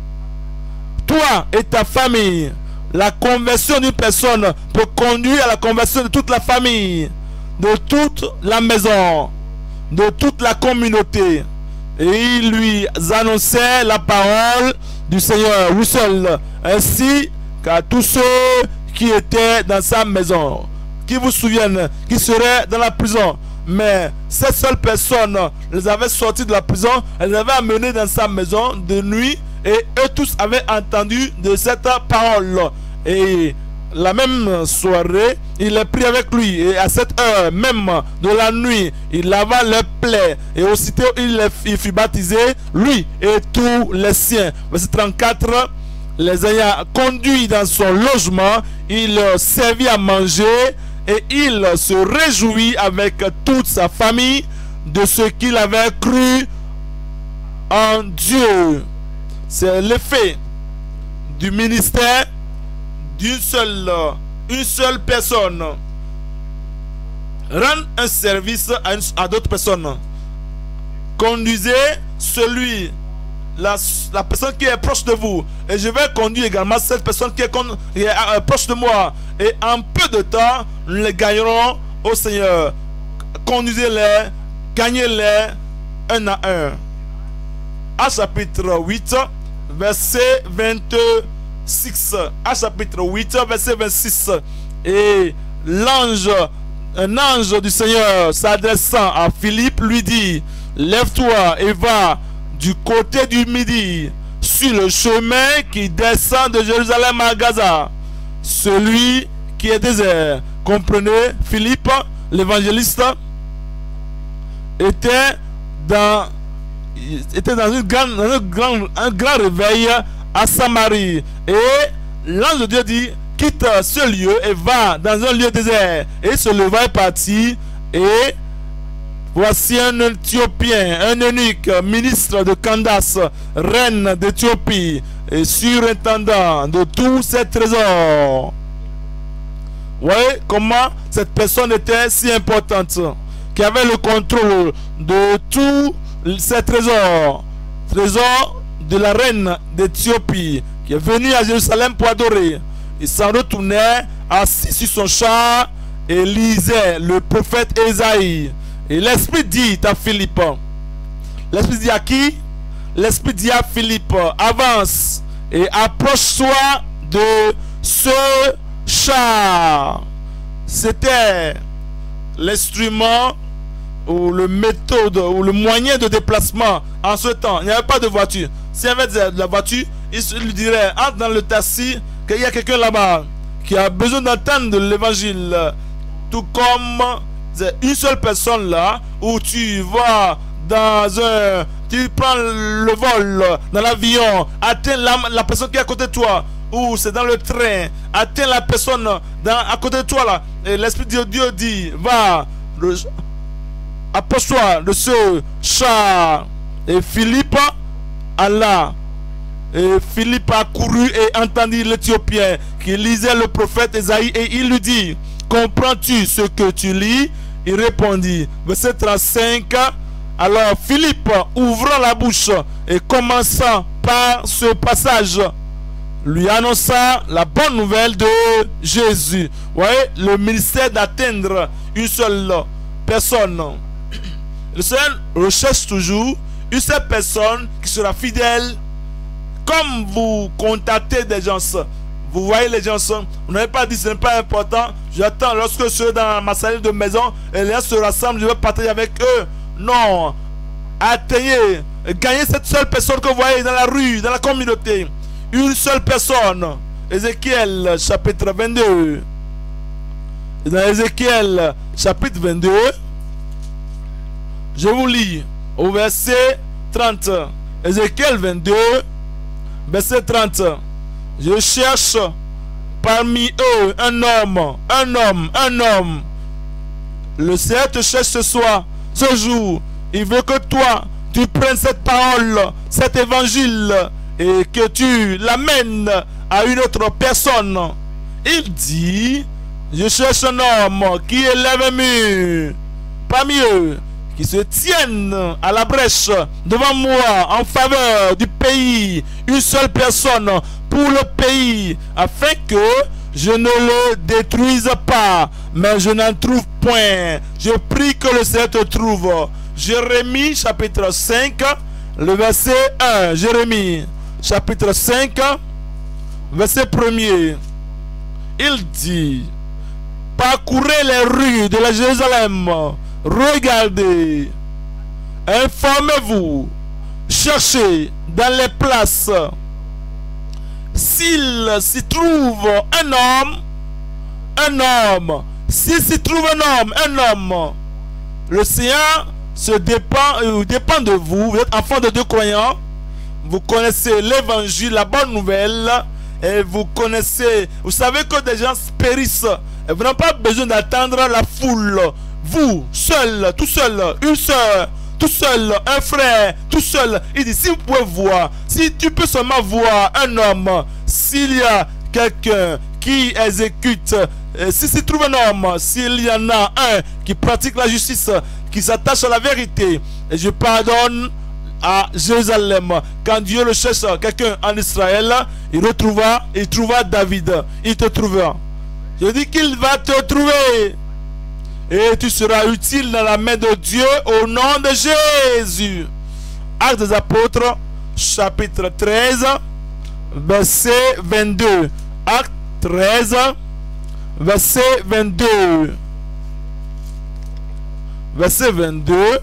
Toi et ta famille. La conversion d'une personne peut conduire à la conversion de toute la famille, de toute la maison, de toute la communauté. Et il lui annonçait la parole du Seigneur, lui seul, ainsi qu'à tous ceux qui étaient dans sa maison. Qui vous souviennent, qui seraient dans la prison. Mais cette seule personne les avait sortis de la prison, elle les avait amenés dans sa maison de nuit. Et eux tous avaient entendu de cette parole. Et la même soirée, il est pris avec lui. Et à cette heure même de la nuit, il lava leurs plaies. Et aussitôt il, il fut baptisé, lui et tous les siens. Verset trente-quatre. Les ayant conduits dans son logement, il leur servit à manger. Et il se réjouit avec toute sa famille de ce qu'il avait cru en Dieu. C'est l'effet du ministère d'une seule, une seule personne. Rendre un service à, à d'autres personnes. Conduisez celui, la, la personne qui est proche de vous. Et je vais conduire également cette personne qui est, con, qui est euh, proche de moi. Et en peu de temps, nous les gagnerons au Seigneur. Conduisez-les, gagnez-les un à un. À chapitre huit, verset vingt-six. À chapitre huit, verset vingt-six. Et l'ange, un ange du Seigneur s'adressant à Philippe lui dit: lève-toi et va du côté du midi sur le chemin qui descend de Jérusalem à Gaza, celui qui est désert. Comprenez, Philippe, l'évangéliste, était dans était dans, une grande, dans un, grand, un grand réveil à Samarie. Et l'ange de Dieu dit: quitte ce lieu et va dans un lieu désert. Et il se leva et partit. Et voici un Éthiopien, un eunuque, ministre de Candace, reine d'Éthiopie, et surintendant de tous ses trésors. Vous voyez comment cette personne était si importante, qui avait le contrôle de tous ses trésors, trésors de la reine d'Éthiopie, qui est venue à Jérusalem pour adorer. Il s'en retournait assis sur son char et lisait le prophète Ésaïe. Et l'Esprit dit à Philippe, l'Esprit dit à qui? L'Esprit dit à Philippe: avance et approche-toi de ce char. C'était l'instrument ou le méthode ou le moyen de déplacement en ce temps. Il n'y avait pas de voiture. S'il y avait de la voiture, il lui dirait: entre dans le taxi, qu'il y a quelqu'un là-bas qui a besoin d'entendre l'évangile. Tout comme une seule personne là, où tu vas dans un, tu prends le vol dans l'avion, atteins la, la personne qui est à côté de toi, ou c'est dans le train, atteins la personne dans, à côté de toi là, et l'Esprit de Dieu dit: va, approche-toi de ce char. Et Philippe alla. Et Philippe a couru et entendit l'Éthiopien qui lisait le prophète Ésaïe, et il lui dit: comprends-tu ce que tu lis? Il répondit, verset trente-cinq. Alors Philippe, ouvrant la bouche et commençant par ce passage, lui annonça la bonne nouvelle de Jésus. Vous voyez, le ministère d'atteindre une seule personne. Le Seigneur recherche toujours une seule personne qui sera fidèle. Comme vous contactez des gens, vous voyez les gens sont, vous n'avez pas dit ce n'est pas important, j'attends lorsque je serai dans ma salle de maison et les gens se rassemblent, je vais partager avec eux. Non, atteignez, gagnez cette seule personne que vous voyez dans la rue, dans la communauté. Une seule personne. Ézéchiel chapitre vingt-deux. Dans Ézéchiel chapitre vingt-deux, je vous lis au verset trente. Ézéchiel vingt-deux, verset trente. Je cherche parmi eux un homme, un homme, un homme. Le Seigneur te cherche ce soir, ce jour. Il veut que toi, tu prennes cette parole, cet évangile, et que tu l'amènes à une autre personne. Il dit, je cherche un homme qui élève un mur parmi eux, qui se tienne à la brèche devant moi en faveur du pays, une seule personne pour le pays, afin que je ne le détruise pas, mais je n'en trouve point. Je prie que le Seigneur te trouve. Jérémie chapitre cinq, le verset un. Jérémie chapitre cinq, verset premier. Il dit, parcourez les rues de la Jérusalem, regardez, informez-vous, cherchez dans les places s'il s'y trouve un homme, un homme, s'il s'y trouve un homme, un homme. Le Seigneur se dépend, euh, dépend de vous. Vous êtes enfant de Dieu croyants, vous connaissez l'évangile, la bonne nouvelle, et vous connaissez, vous savez que des gens périssent, et vous n'avez pas besoin d'attendre la foule. Vous, seul, tout seul, une soeur, tout seul, un frère, tout seul. Il dit, si vous pouvez voir, si tu peux seulement voir un homme, s'il y a quelqu'un qui exécute, euh, si s'il trouve un homme, s'il y en a un qui pratique la justice, qui s'attache à la vérité, et je pardonne à Jérusalem. Quand Dieu le cherche, quelqu'un en Israël, il retrouvera, il trouvera David, il te trouvera. Je dis qu'il va te trouver. Et tu seras utile dans la main de Dieu au nom de Jésus. Actes des Apôtres, chapitre treize, verset vingt-deux. Acte treize, verset vingt-deux. Verset vingt-deux.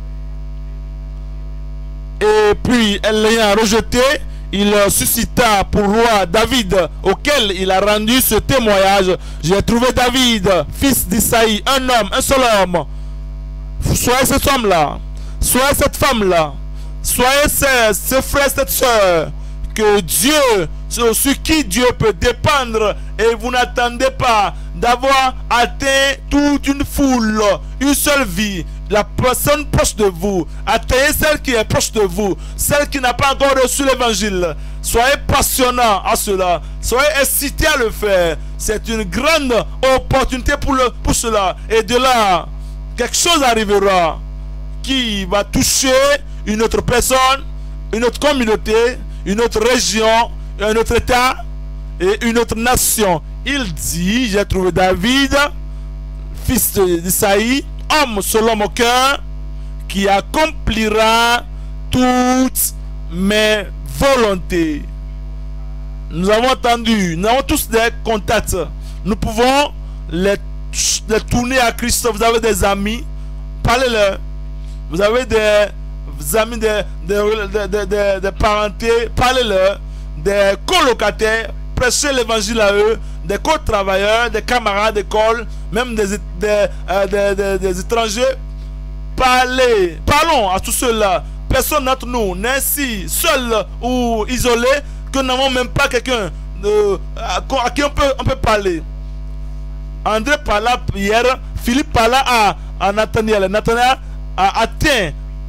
Et puis, l'ayant rejeté, il suscita pour roi David, auquel il a rendu ce témoignage. J'ai trouvé David, fils d'Isaïe, un homme, un seul homme. Soyez cet homme-là, soyez cette femme-là, soyez ce, ce frère, cette soeur, que Dieu, sur qui Dieu peut dépendre, et vous n'attendez pas d'avoir atteint toute une foule, une seule vie. La personne proche de vous, atteignez celle qui est proche de vous, celle qui n'a pas encore reçu l'évangile. Soyez passionnant à cela, soyez incité à le faire. C'est une grande opportunité pour, le, pour cela. Et de là, quelque chose arrivera qui va toucher une autre personne, une autre communauté, une autre région, un autre état et une autre nation. Il dit, j'ai trouvé David, fils d'Isaïe, homme selon mon cœur, qui accomplira toutes mes volontés. Nous avons entendu, nous avons tous des contacts. Nous pouvons les, les tourner à Christ. Vous avez des amis, parlez-leur. Vous avez des amis, des, des, des, des, des, des parentés, parlez-leur. Des colocataires, prêchez l'évangile à eux. Des co-travailleurs, des camarades d'école, même des, des, euh, des, des, des étrangers. Parlez, parlons à tous ceux-là. Personne d'entre nous n'est si seul ou isolé que nous n'avons même pas quelqu'un à, à qui on peut, on peut parler. André parla hier, Philippe parla à, à Nathaniel. Nathaniel a atteint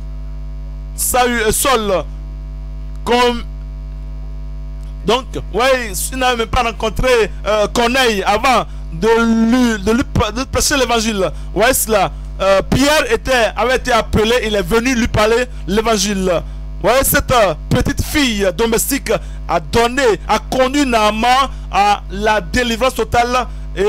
Saül, Saul comme. Donc, ouais, il n'avait même pas rencontré euh, Corneille avant de lui, de lui de prêcher l'évangile. Ouais, cela. Euh, Pierre était, avait été appelé, il est venu lui parler l'évangile. Ouais, cette euh, petite fille domestique a donné, a conduit Naaman à la délivrance totale, et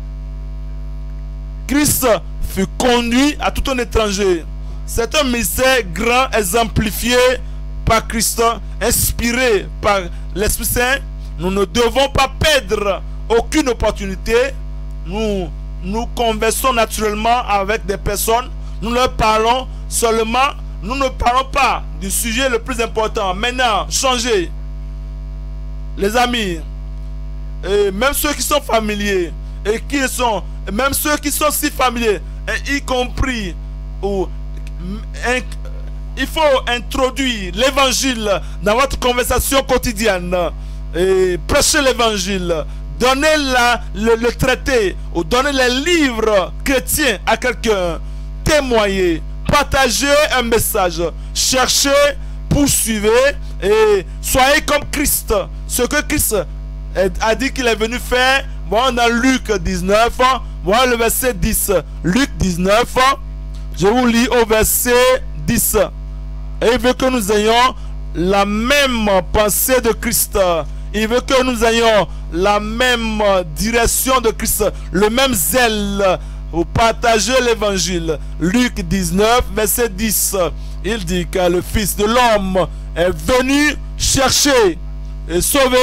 Christ fut conduit à tout un étranger. C'est un mystère grand, exemplifié par Christ, inspiré par l'Esprit Saint, nous ne devons pas perdre aucune opportunité. Nous nous conversons naturellement avec des personnes. Nous leur parlons seulement. Nous ne parlons pas du sujet le plus important. Maintenant, changez. Les amis, et même ceux qui sont familiers, et qui sont, même ceux qui sont si familiers, et y compris, ou, il faut introduire l'évangile dans votre conversation quotidienne. Et prêcher l'évangile. Donnez la, le, le traité, ou donnez les livres chrétiens à quelqu'un. Témoignez. Partagez un message. Cherchez, poursuivez et soyez comme Christ. Ce que Christ a dit qu'il est venu faire. Voilà dans Luc dix-neuf. Voilà le verset dix. Luc dix-neuf. Je vous lis au verset dix. Et il veut que nous ayons la même pensée de Christ. Il veut que nous ayons la même direction de Christ. Le même zèle. Vous partagez l'évangile. Luc dix-neuf, verset dix. Il dit que le Fils de l'homme est venu chercher et sauver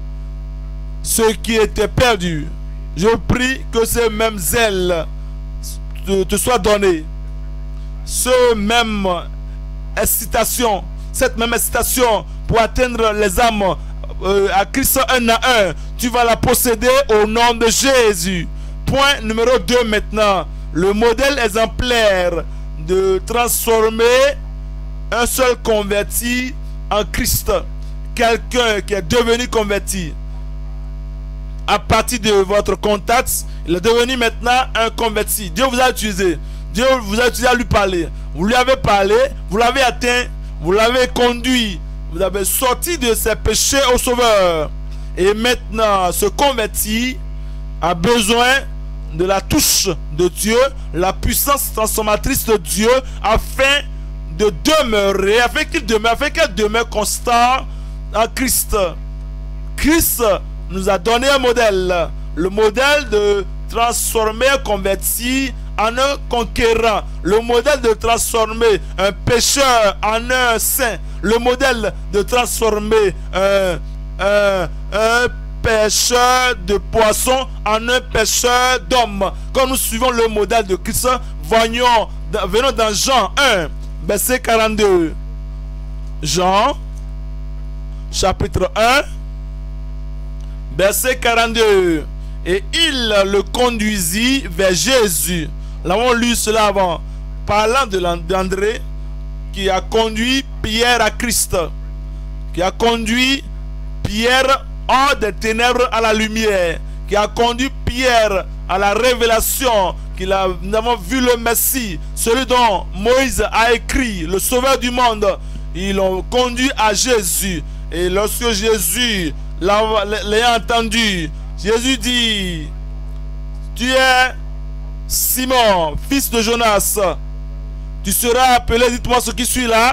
ceux qui étaient perdus. Je prie que ce même zèle te, te soit donné. Ce même excitation, cette même excitation pour atteindre les âmes euh, à Christ un à un, tu vas la posséder au nom de Jésus. Point numéro deux maintenant. Le modèle exemplaire de transformer un seul converti en Christ. Quelqu'un qui est devenu converti. À partir de votre contact, il est devenu maintenant un converti. Dieu vous a utilisé. Dieu vous a utilisé à lui parler. Vous lui avez parlé, vous l'avez atteint, vous l'avez conduit. Vous avez sorti de ses péchés au Sauveur. Et maintenant, ce converti a besoin de la touche de Dieu, la puissance transformatrice de Dieu, afin de demeurer, afin qu'il demeure, afin qu'elle demeure constant en Christ. Christ nous a donné un modèle, le modèle de transformer un converti en un conquérant, le modèle de transformer un pécheur en un saint, le modèle de transformer un, un, un pêcheur de poissons en un pêcheur d'hommes. Quand nous suivons le modèle de Christ, voyons, venons dans Jean un, verset quarante-deux. Jean, chapitre un, verset quarante-deux. Et il le conduisit vers Jésus. Nous avons lu cela avant, parlant d'André, qui a conduit Pierre à Christ, qui a conduit Pierre hors des ténèbres à la lumière, qui a conduit Pierre à la révélation, qu'il a, nous avons vu le Messie, celui dont Moïse a écrit, le sauveur du monde. Ils l'ont conduit à Jésus. Et lorsque Jésus l'a entendu, Jésus dit: tu es Simon, fils de Jonas. Tu seras appelé, dites-moi ce qui suit là.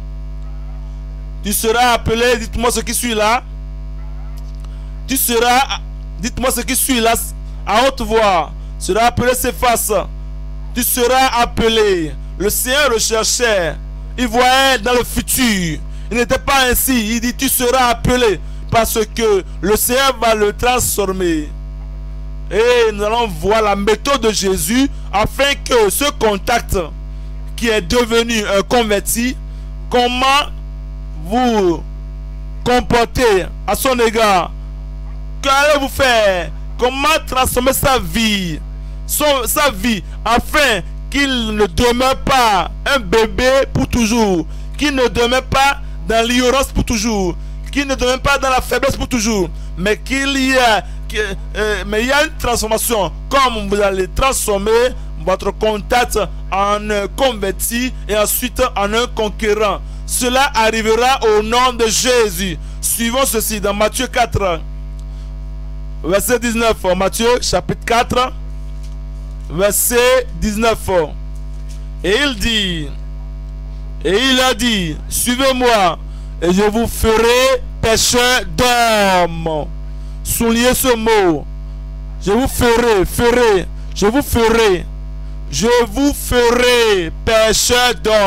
Tu seras appelé, dites-moi ce qui suit là. Tu seras, dites-moi ce qui suit là, à haute voix. Tu seras appelé Céphas. Tu seras appelé. Le Seigneur le cherchait. Il voyait dans le futur. Il n'était pas ainsi. Il dit: tu seras appelé. Parce que le Seigneur va le transformer. Et nous allons voir la méthode de Jésus afin que ce contact qui est devenu un converti, comment vous comportez à son égard. Qu'allez-vous faire? Comment transformer sa vie, son, sa vie, afin qu'il ne demeure pas un bébé pour toujours, qu'il ne demeure pas dans l'ignorance pour toujours, qu'il ne demeure pas dans la faiblesse pour toujours, mais qu'il y a, que, euh, mais il y a une transformation. Comme vous allez transformer votre contact en un converti et ensuite en un conquérant. Cela arrivera au nom de Jésus. Suivons ceci dans Matthieu quatre. Verset dix-neuf, Matthieu chapitre quatre, verset dix-neuf. Et il dit, et il a dit: suivez-moi et je vous ferai pécheurs d'hommes. Soulignez ce mot. Je vous ferai, ferai, je vous ferai, je vous ferai pécheurs d'hommes.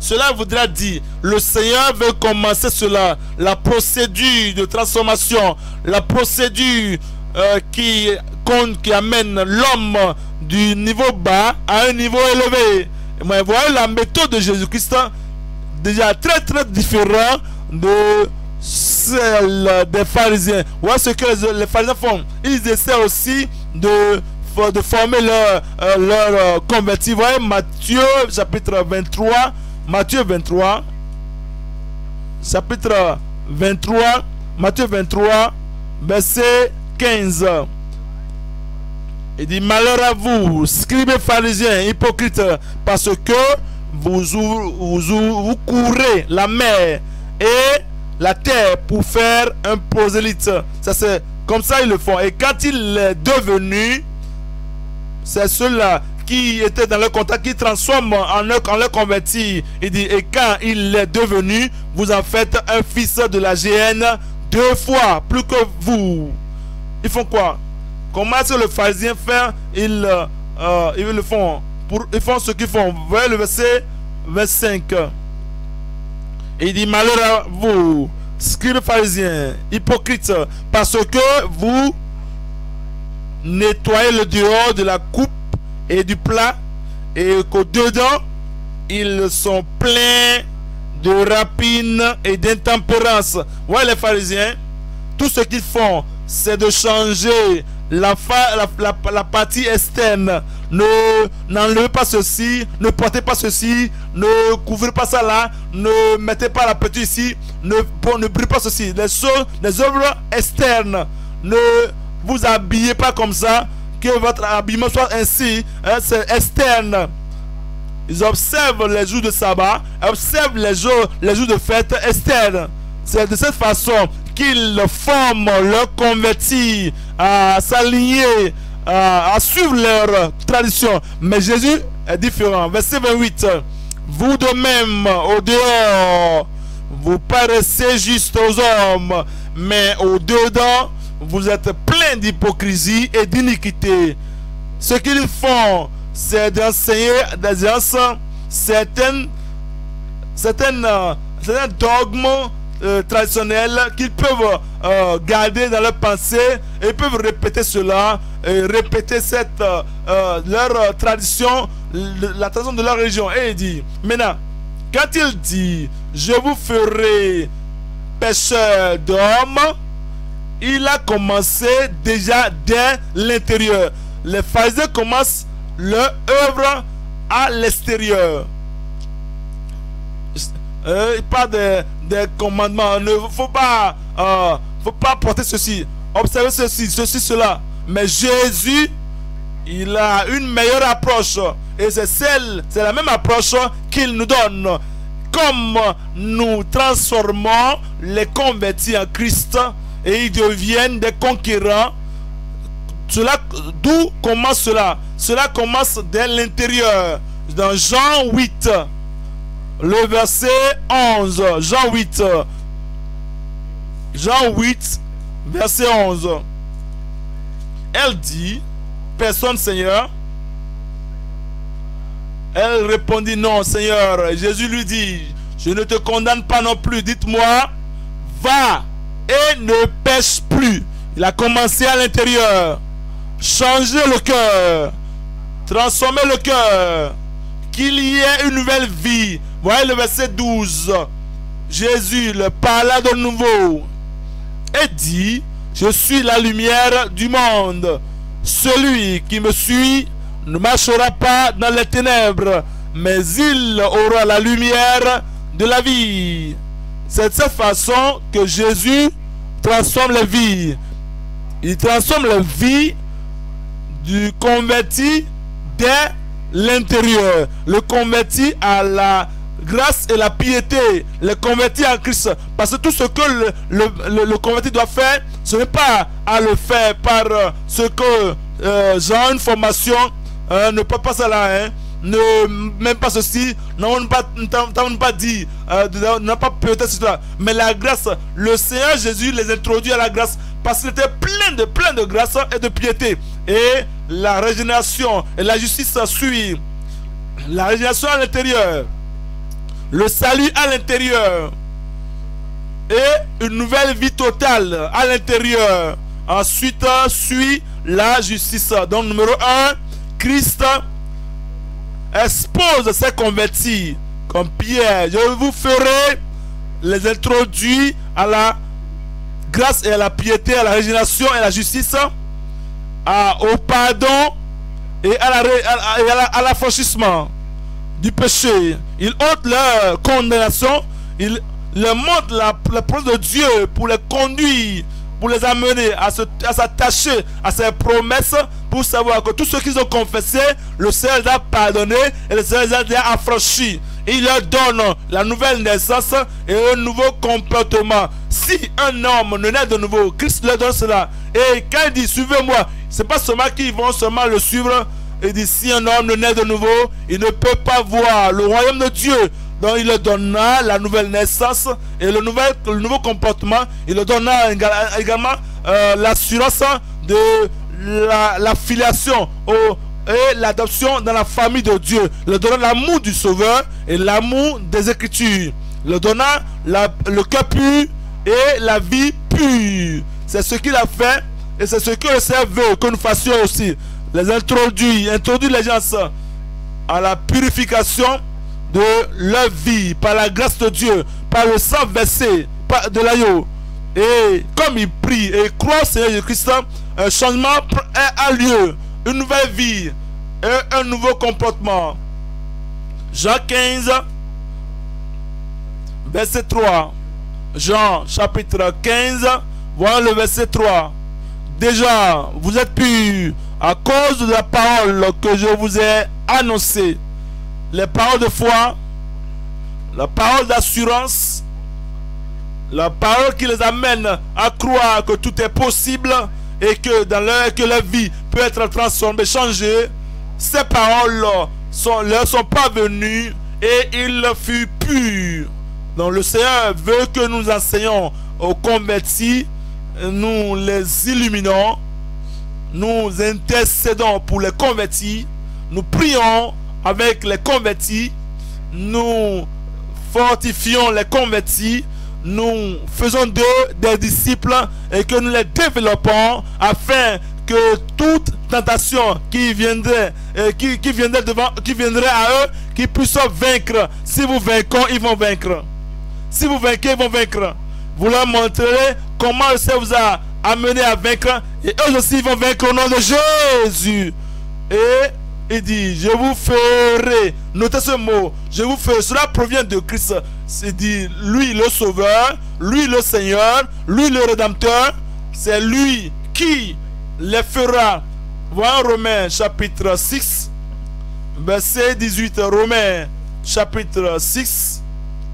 Cela voudra dire, le Seigneur veut commencer cela, la procédure de transformation, la procédure euh, qui, qui amène l'homme du niveau bas à un niveau élevé. Mais voyez la méthode de Jésus-Christ déjà très très différente de celle des pharisiens. Voilà ce que les, les pharisiens font. Ils essaient aussi de, de former leur, euh, leur euh, convertis. Voyez Matthieu chapitre vingt-trois. Matthieu vingt-trois. Chapitre vingt-trois. Matthieu vingt-trois. Verset quinze. Il dit: malheur à vous, scribes pharisiens, hypocrites, parce que vous, vous, vous, vous courez la mer et la terre pour faire un prosélyte. Ça, c'est comme ça ils le font. Et quand il est devenu, c'est ceux-là qui étaient dans le contact qui transforment en leur, en leur converti. Il dit: et quand il est devenu, vous en faites un fils de la géhenne deux fois plus que vous. Ils font quoi? Comment est-ce que le pharisien fait? Ils, euh, ils le font. Pour, ils font ce qu'ils font. Vous voyez le verset vingt-cinq. Il dit: malheur à vous, scribes pharisiens, hypocrites, parce que vous nettoyez le dehors de la coupe et du plat, et qu'au dedans ils sont pleins de rapines et d'intempérance. Ouais, les pharisiens, tout ce qu'ils font, c'est de changer la, fa, la, la, la partie externe. Ne n'enlevez pas ceci, ne portez pas ceci, ne couvrez pas ça là, ne mettez pas la petite ici, ne, ne brûlez pas ceci. Les choses, les œuvres externes, ne vous habillez pas comme ça, que votre habillement soit ainsi, hein, c'est externe. Ils observent les jours de sabbat, observent les jours, les jours de fête externes. C'est de cette façon qu'ils forment leur convertis à s'aligner, à, à suivre leur tradition. Mais Jésus est différent. Verset vingt-huit. Vous de même, au dehors, vous paraissez juste aux hommes, mais au dedans, vous êtes plein d'hypocrisie et d'iniquité. Ce qu'ils font, c'est d'enseigner des enseignes, certaines, certaines, certains dogmes euh, traditionnels qu'ils peuvent euh, garder dans leur pensée, et ils peuvent répéter cela, et répéter cette, euh, leur euh, tradition, la tradition de leur religion. Et il dit, maintenant, quand il dit, je vous ferai pécheurs d'hommes, il a commencé déjà dès l'intérieur. Les pharisiens commencent leur œuvre à l'extérieur. Euh, il parle des, des commandements. Il ne faut pas, euh, faut pas porter ceci, observer ceci, ceci, cela. Mais Jésus, il a une meilleure approche. Et c'est celle, c'est la même approche qu'il nous donne. Comme nous transformons les convertis en Christ et ils deviennent des conquérants. Cela, d'où commence cela? Cela commence dès l'intérieur. Dans Jean huit, le verset onze. Jean huit. Jean huit, verset onze. Elle dit, personne, Seigneur. Elle répondit, non, Seigneur. Jésus lui dit, je ne te condamne pas non plus. Dites-moi, va et ne pêche plus. Il a commencé à l'intérieur. Changer le cœur, transformer le cœur, qu'il y ait une nouvelle vie. Voyez le verset douze. Jésus le parla de nouveau et dit, je suis la lumière du monde. Celui qui me suit ne marchera pas dans les ténèbres, mais il aura la lumière de la vie. C'est de cette façon que Jésus transforme les vies. Il transforme les vies du converti dès l'intérieur. Le converti à la grâce et la piété. Le converti en Christ. Parce que tout ce que le, le, le, le converti doit faire, ce n'est pas à le faire par euh, ce que euh, j'ai une formation, euh, ne peut pas ça là, hein. Ne même pas ceci, n'avons pas, pas dit, euh, n'a pas peut-être cela, mais la grâce, le Seigneur Jésus les introduit à la grâce parce qu'il était plein de plein de grâce et de piété. Et la régénération et la justice suivent. La régénération à l'intérieur. le salut à l'intérieur et une nouvelle vie totale à l'intérieur. Ensuite suit la justice. Donc numéro un, Christ expose ses convertis comme Pierre. Je vous ferai les introduire à la grâce et à la piété, à la régénération et à la justice, à, au pardon et à l'affranchissement du péché. Il ôte leur condamnation, il leur montre la, la parole de Dieu pour les conduire, pour les amener à s'attacher à, à ses promesses, pour savoir que tous ceux qui ont confessé, le Seigneur les a pardonnés et le Seigneur les a affranchis. Il leur donne la nouvelle naissance et un nouveau comportement. Si un homme ne naît de nouveau, Christ leur donne cela. Et quand il dit suivez-moi, c'est pas seulement qu'ils vont seulement le suivre. Il dit si un homme ne naît de nouveau, il ne peut pas voir le royaume de Dieu. Donc il leur donnera la nouvelle naissance et le, nouvel, le nouveau comportement. Il leur donnera également euh, l'assurance de la, la filiation au, et l'adoption dans la famille de Dieu. Il leur donnera l'amour du Sauveur et l'amour des Écritures. Il leur donnera la, le cœur pur et la vie pure. C'est ce qu'il a fait et c'est ce que le Seigneur veut que nous fassions aussi. Les introduire, introduire les gens à la purification de leur vie par la grâce de Dieu, par le sang versé de l'agneau. Et comme ils prient et croient au Seigneur Jésus-Christ, un changement a lieu, une nouvelle vie et un nouveau comportement. Jean quinze, verset trois. Jean chapitre quinze, voilà le verset trois. Déjà, vous êtes purs à cause de la parole que je vous ai annoncée. Les paroles de foi, la parole d'assurance, la parole qui les amène à croire que tout est possible et que dans leur, que leur vie peut être transformée, changée. Ces paroles sont, leur sont parvenues et ils furent purs. Donc le Seigneur veut que nous enseignions aux convertis, nous les illuminons, nous intercédons pour les convertis, nous prions avec les convertis, nous fortifions les convertis, nous faisons d'eux des disciples et que nous les développons afin que toute tentation qui viendrait, euh, qui, qui viendrait devant, qui viendrait à eux, qu'ils puissent vaincre. Si vous vaincrez, ils vont vaincre. Si vous vainquez, ils vont vaincre. Vous leur montrerez comment le Seigneur vous a amené à vaincre et eux aussi ils vont vaincre au nom de Jésus. Et il dit, je vous ferai, notez ce mot, je vous ferai, cela provient de Christ. C'est dit, lui le Sauveur, lui le Seigneur, lui le Rédempteur, c'est lui qui les fera. Voilà Romains chapitre six, verset dix-huit. Romains chapitre six,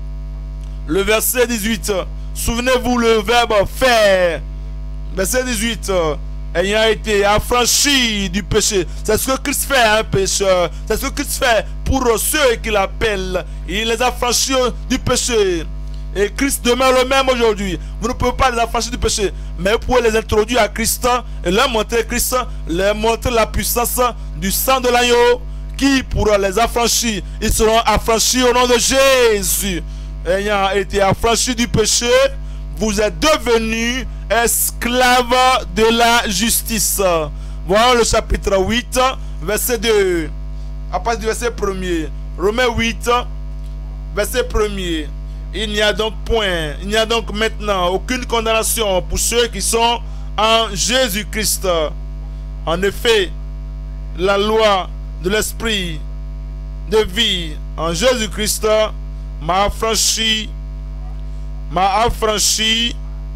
le verset dix-huit. Souvenez-vous le verbe faire. Verset dix-huit. Ayant été affranchi du péché. C'est ce que Christ fait à un pécheur. C'est ce que Christ fait pour ceux qu'il appelle. Il les a affranchis du péché. Et Christ demeure le même aujourd'hui. Vous ne pouvez pas les affranchir du péché, mais vous pouvez les introduire à Christ et leur montrer Christ, leur montrer la puissance du sang de l'agneau qui pourra les affranchir. Ils seront affranchis au nom de Jésus. Ayant été affranchis du péché, vous êtes devenus esclaves de la justice. Voilà le chapitre huit, verset deux. À partir du verset premier. Romains huit, verset premier. Il n'y a donc point, il n'y a donc maintenant aucune condamnation pour ceux qui sont en Jésus-Christ. En effet, la loi de l'esprit de vie en Jésus-Christ m'a affranchi, m'a affranchi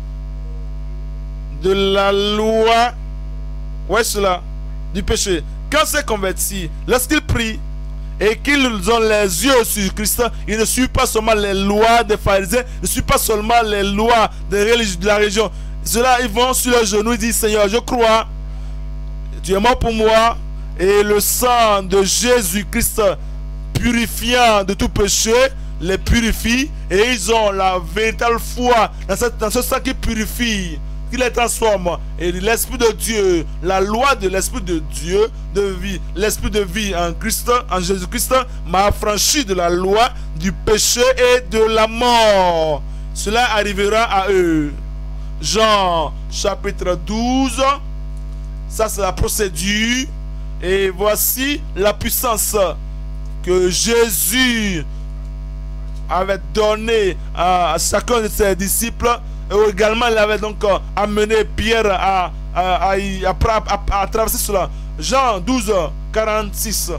de la loi, ouais cela, du péché. Quand c'est converti, lorsqu'il prie et qu'ils ont les yeux sur Christ, ils ne suivent pas seulement les lois des pharisiens, ils ne suivent pas seulement les lois de la religion. Cela, ils vont sur leurs genoux, ils disent, Seigneur, je crois, tu es mort pour moi, et le sang de Jésus-Christ purifiant de tout péché les purifie, et ils ont la véritable foi dans, cette, dans ce sang qui purifie qui les transforme. Et l'Esprit de Dieu, la loi de l'Esprit de Dieu, de vie, l'Esprit de vie en Christ, en Jésus-Christ, m'a affranchi de la loi, du péché et de la mort. Cela arrivera à eux. Jean chapitre douze, ça c'est la procédure. Et voici la puissance que Jésus avait donné à chacun de ses disciples. Et également il avait donc amené Pierre à, à, à, à, à, à traverser cela. Jean douze, quarante-six.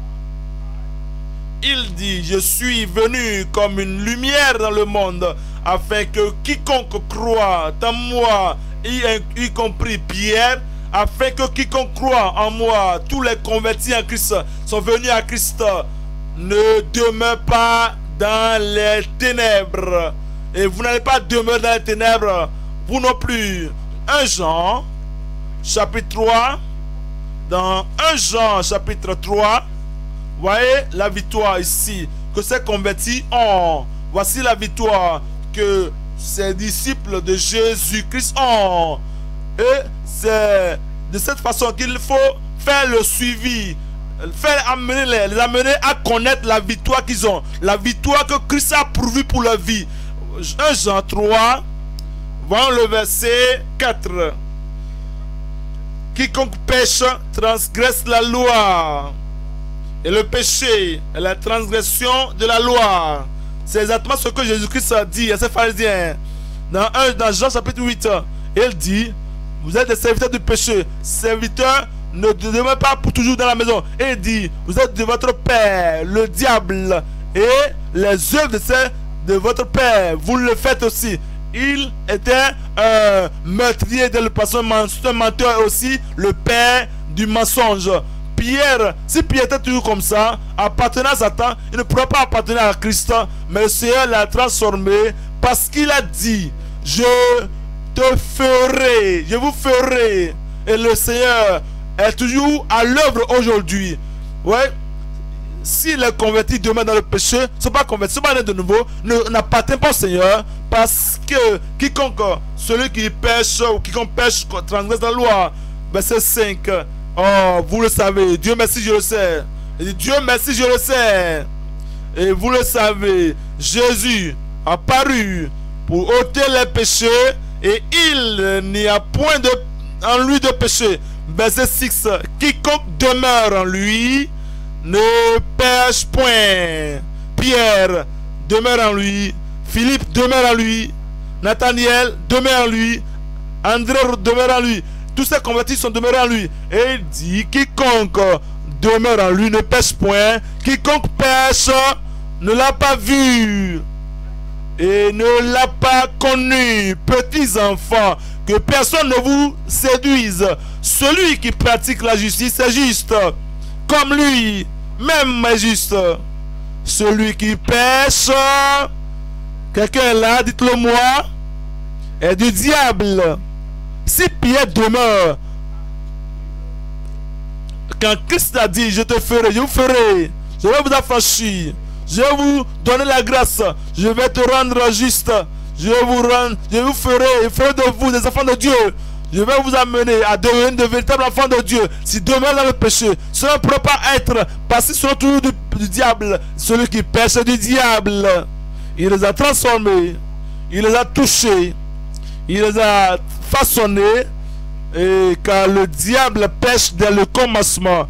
Il dit: je suis venu comme une lumière dans le monde, afin que quiconque croit en moi, y, y compris Pierre, afin que quiconque croit en moi, tous les convertis en Christ sont venus à Christ, ne demeure pas dans les ténèbres. Et vous n'allez pas demeurer dans les ténèbres, vous non plus. un Jean, chapitre trois. Dans un Jean, chapitre trois, voyez la victoire ici que ces convertis ont. Voici la victoire que ces disciples de Jésus-Christ ont. Et c'est de cette façon qu'il faut faire le suivi, faire amener les, les amener à connaître la victoire qu'ils ont, la victoire que Christ a pourvue pour leur vie. un Jean trois, voyons le verset quatre. Quiconque pêche transgresse la loi. Et le péché est la transgression de la loi. C'est exactement ce que Jésus-Christ a dit à ses pharisiens. Dans, un, dans Jean chapitre huit, il dit: vous êtes des serviteurs du péché. Serviteurs ne demeurent pas pour toujours dans la maison. Et il dit: vous êtes de votre père, le diable. Et les œuvres de, ces, de votre père, vous le faites aussi. Il était un meurtrier de le passé, un menteur aussi, le père du mensonge. Pierre, si Pierre était toujours comme ça, appartenant à Satan, il ne pourrait pas appartenir à Christ, mais le Seigneur l'a transformé parce qu'il a dit: je te ferai, je vous ferai. Et le Seigneur est toujours à l'œuvre aujourd'hui. Ouais. Si les convertis demeurent dans le péché, ne sont pas convertis, ne sont pas nés de nouveau, n'appartiennent pas au Seigneur, parce que quiconque, celui qui pêche ou quiconque pêche, transgresse la loi. Verset cinq. Oh, vous le savez, Dieu merci, je le sais. Et Dieu merci, je le sais. Et vous le savez, Jésus a paru pour ôter les péchés, et il n'y a point de, en lui de péché. Verset six. Quiconque demeure en lui ne pêche point. Pierre demeure en lui. Philippe demeure en lui. Nathaniel demeure en lui. André demeure en lui. Tous ces convertis sont demeurés en lui. Et il dit: quiconque demeure en lui ne pêche point. Quiconque pêche ne l'a pas vu et ne l'a pas connu. Petits enfants, que personne ne vous séduise. Celui qui pratique la justice est juste, comme lui même est juste. Celui qui pêche, quelqu'un est là, dites-le moi, est du diable. Si Pierre demeure, quand Christ a dit: je te ferai, je vous ferai, je vais vous affranchir, je vais vous donner la grâce, je vais te rendre juste, je vais vous rendre, je vous ferai, je ferai de vous des enfants de Dieu, je vais vous amener à devenir de véritables enfants de Dieu. Si demeure dans le péché, cela ne pourra pas être, parce qu'ils sont toujours du, du diable. Celui qui pêche du diable. Il les a transformés, il les a touchés, il les a façonnés, et car le diable pêche dès le commencement.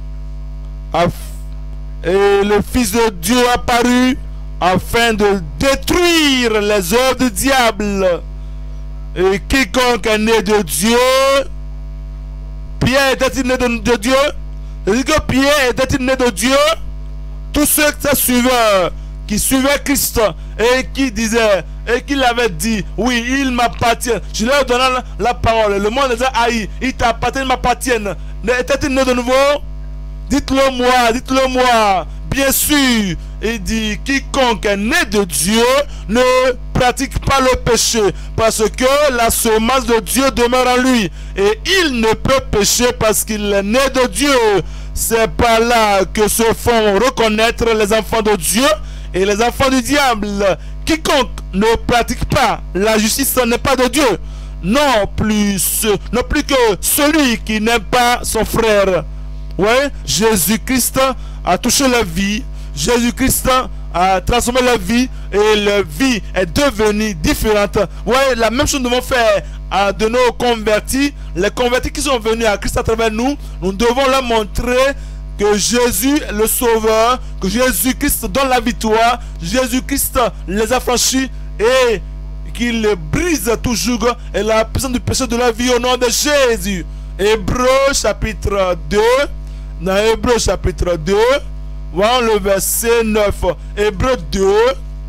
Et le Fils de Dieu est apparu afin de détruire les œuvres du diable. Et quiconque est né de Dieu, Pierre était-il né de, de Dieu? C'est-à-dire que Pierre était-il né de Dieu? Tous ceux qui suivaient, qui suivaient Christ et qui disaient, et qui l'avaient dit: oui, il m'appartient. Je leur donnais la, la parole. Le monde les a haïs. Il t'appartient, il m'appartient. Était-il né de nouveau? Dites-le moi, dites-le moi. Bien sûr, il dit: quiconque est né de Dieu ne pratique pas le péché, parce que la semence de Dieu demeure en lui, et il ne peut pécher parce qu'il est né de Dieu. C'est par là que se font reconnaître les enfants de Dieu et les enfants du diable. Quiconque ne pratique pas la justice n'est pas de Dieu. non plus, ce, non plus que celui qui n'aime pas son frère. Ouais, Jésus-Christ a touché la vie. Jésus-Christ a transformé la vie et la vie est devenue différente. Ouais, la même chose nous devons faire à de nos convertis. Les convertis qui sont venus à Christ à travers nous, nous devons leur montrer que Jésus est le Sauveur, que Jésus-Christ donne la victoire, Jésus-Christ les a franchis et qu'il brise toujours et la puissance du péché de la vie au nom de Jésus. Hébreux chapitre deux, dans Hébreux chapitre deux, voilà le verset neuf. Hébreux deux,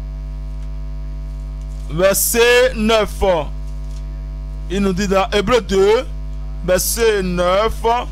verset neuf. Il nous dit dans Hébreux deux, verset neuf.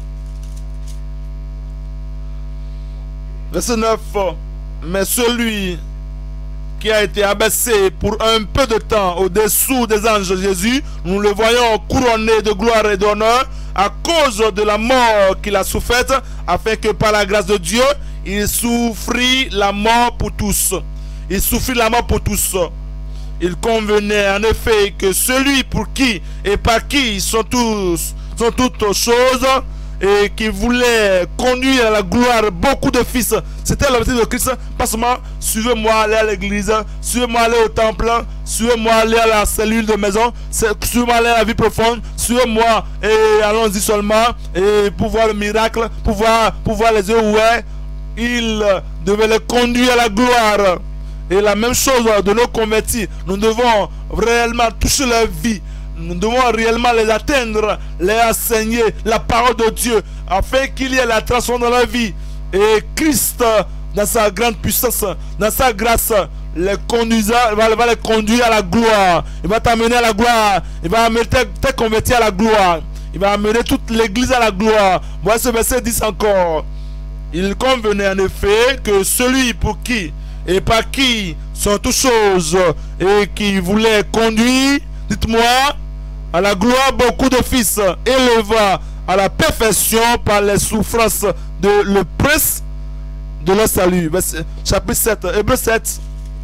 Verset neuf. Mais celui qui a été abaissé pour un peu de temps au-dessous des anges, Jésus, nous le voyons couronné de gloire et d'honneur à cause de la mort qu'il a soufferte, afin que par la grâce de Dieu, il souffrit la mort pour tous. Il souffrit la mort pour tous. Il convenait en effet que celui pour qui et par qui sont tous sont toutes choses et qui voulait conduire à la gloire beaucoup de fils. C'était l'objectif de Christ. Pas seulement suivez-moi, allez à l'église, suivez-moi, allez au temple, suivez-moi, allez à la cellule de maison, suivez-moi, allez à la vie profonde, suivez-moi et allons-y seulement et pour voir le miracle, pour voir, pour voir les yeux ouverts. Il devait les conduire à la gloire. Et la même chose de nos convertis. Nous devons réellement toucher leur vie. Nous devons réellement les atteindre, les enseigner la parole de Dieu, afin qu'il y ait la transformation dans la vie. Et Christ, dans sa grande puissance, dans sa grâce, les conduira, va, va les conduire à la gloire. Il va t'amener à la gloire. Il va amener tes, tes convertis à la gloire. Il va amener toute l'église à la gloire. Voilà ce verset dix encore. Il convenait en effet que celui pour qui et par qui sont toutes choses et qui voulait conduire, dites-moi, à la gloire beaucoup de fils, éleva à la perfection par les souffrances de le prince de leur salut. Verset, chapitre sept, Hébreux sept.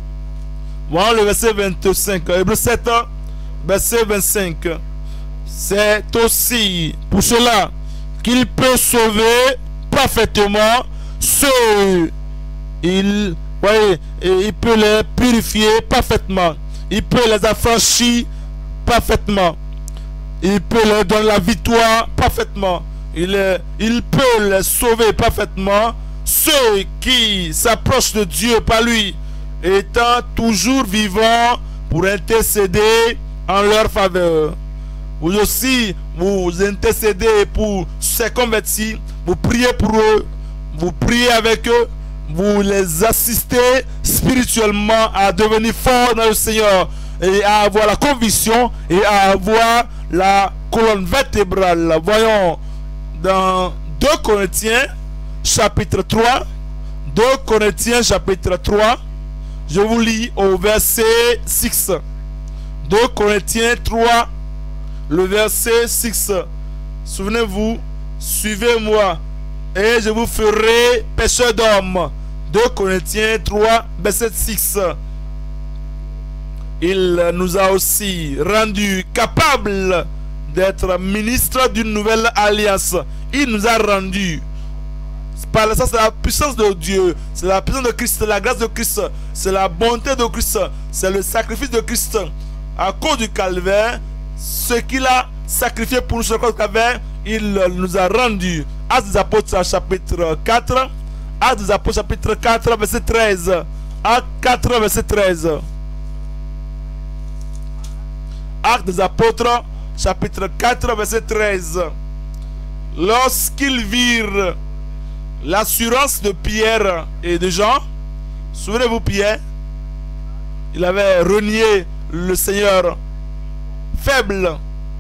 Voilà le verset vingt-cinq. Hébreux sept, verset vingt-cinq. C'est aussi pour cela qu'il peut sauver parfaitement ceux il, ouais, et il peut les purifier parfaitement. Il peut les affranchir parfaitement. Il peut leur donner la victoire parfaitement. Il, est, il peut les sauver parfaitement. Ceux qui s'approchent de Dieu par lui, étant toujours vivants pour intercéder en leur faveur. Vous aussi, vous intercédez pour ces convertis, vous priez pour eux, vous priez avec eux, vous les assistez spirituellement à devenir forts dans le Seigneur et à avoir la conviction et à avoir la colonne vertébrale. Voyons dans deux Corinthiens chapitre trois, deux Corinthiens chapitre trois, je vous lis au verset six. deux Corinthiens trois, le verset six. Souvenez-vous, suivez-moi et je vous ferai pécheur d'hommes. deux Corinthiens trois, verset six. Il nous a aussi rendu capables d'être ministres d'une nouvelle alliance. Il nous a rendu. Par ça, c'est la puissance de Dieu, c'est la puissance de Christ, c'est la grâce de Christ, c'est la bonté de Christ, c'est le sacrifice de Christ. À cause du calvaire, ce qu'il a sacrifié pour nous sur le calvaire, il nous a rendu. Actes des Apôtres chapitre quatre, Actes des Apôtres chapitre quatre, verset treize. Actes quatre, verset treize. Actes des Apôtres chapitre quatre, verset treize. Lorsqu'ils virent l'assurance de Pierre et de Jean, souvenez-vous Pierre, il avait renié le Seigneur, faible,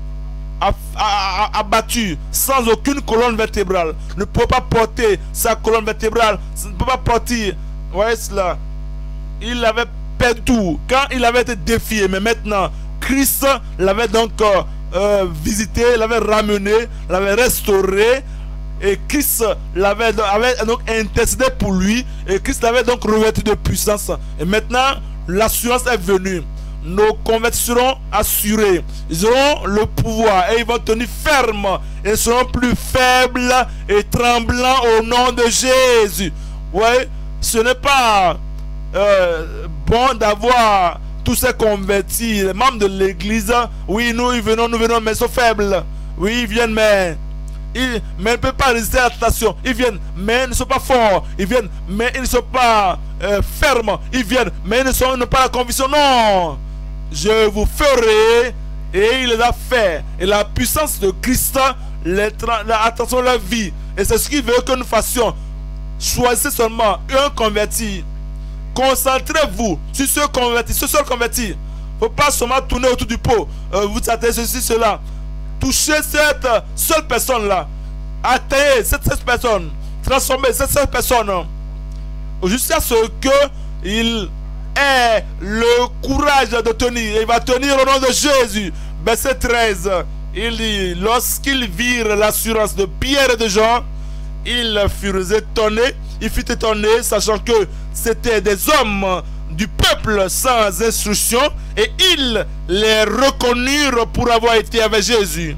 abattu, sans aucune colonne vertébrale, ne peut pas porter sa colonne vertébrale, ne peut pas porter, voyez cela, il avait perdu tout quand il avait été défié, mais maintenant Christ l'avait donc euh, visité, l'avait ramené, l'avait restauré. Et Christ l'avait donc intercédé pour lui. Et Christ l'avait donc revêtu de puissance. Et maintenant, l'assurance est venue. nos convertis seront assurés. Ils auront le pouvoir et ils vont tenir ferme. Ils seront plus faibles et tremblants au nom de Jésus. Oui, ce n'est pas euh, bon d'avoir tous ces convertis, les membres de l'église. Oui, nous, ils venons, nous venons, mais ils sont faibles. Oui, ils viennent, mais ils, mais ils ne peuvent pas résister à la tentation. Ils viennent, mais ils ne sont pas forts. Ils viennent, mais ils ne sont pas euh, fermes. Ils viennent, mais ils ne sont, n'ont pas la conviction. Non, je vous ferai, et il les a fait. Et la puissance de Christ, les attention à la vie. Et c'est ce qu'il veut que nous fassions. Choisissez seulement un converti. Concentrez-vous sur ce converti, ce seul converti. Il ne faut pas seulement tourner autour du pot. Euh, vous attendez ceci, cela. Touchez cette seule personne-là. Atteignez cette seule personne. Transformez cette seule personne. Jusqu'à ce qu'il ait le courage de tenir. Il va tenir au nom de Jésus. Verset treize. Il dit, lorsqu'ils virent l'assurance de Pierre et de Jean, ils furent étonnés. Il fut étonné, sachant que c'était des hommes du peuple sans instruction, et ils les reconnurent pour avoir été avec Jésus.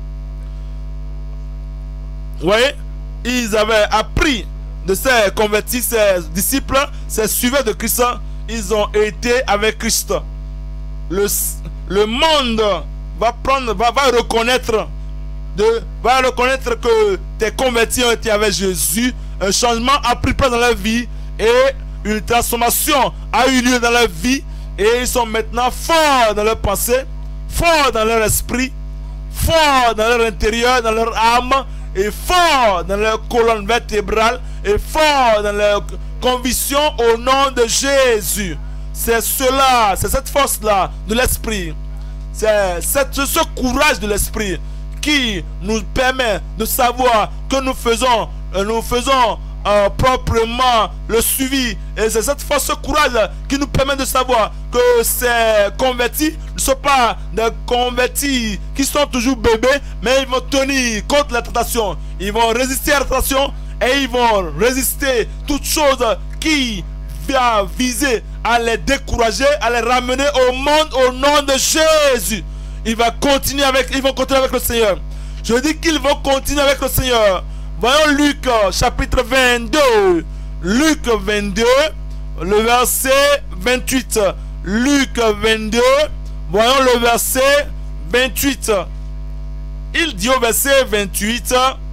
Vous voyez, ils avaient appris de ces convertis, ces disciples, ces suiveurs de Christ. Ils ont été avec Christ. Le, le monde va prendre, va, va reconnaître, de, va reconnaître que tes convertis ont été avec Jésus. Un changement a pris place dans leur vie et une transformation a eu lieu dans leur vie, et ils sont maintenant forts dans leur pensée, forts dans leur esprit, forts dans leur intérieur, dans leur âme, et forts dans leur colonne vertébrale, et forts dans leur conviction au nom de Jésus. C'est cela, c'est cette force-là de l'esprit, c'est ce courage de l'esprit qui nous permet de savoir que nous faisons, nous faisons Euh, proprement le suivi, et c'est cette force, ce courage qui nous permet de savoir que ces convertis ne sont pas des convertis qui sont toujours bébés, mais ils vont tenir contre la tentation, ils vont résister à la tentation, et ils vont résister toute chose qui va viser à les décourager, à les ramener au monde au nom de Jésus. Il va continuer avec, ils vont continuer avec le Seigneur. Je dis qu'ils vont continuer avec le Seigneur. Voyons Luc chapitre vingt-deux. Luc vingt-deux, le verset vingt-huit. Luc vingt-deux, voyons le verset vingt-huit. Il dit au verset vingt-huit,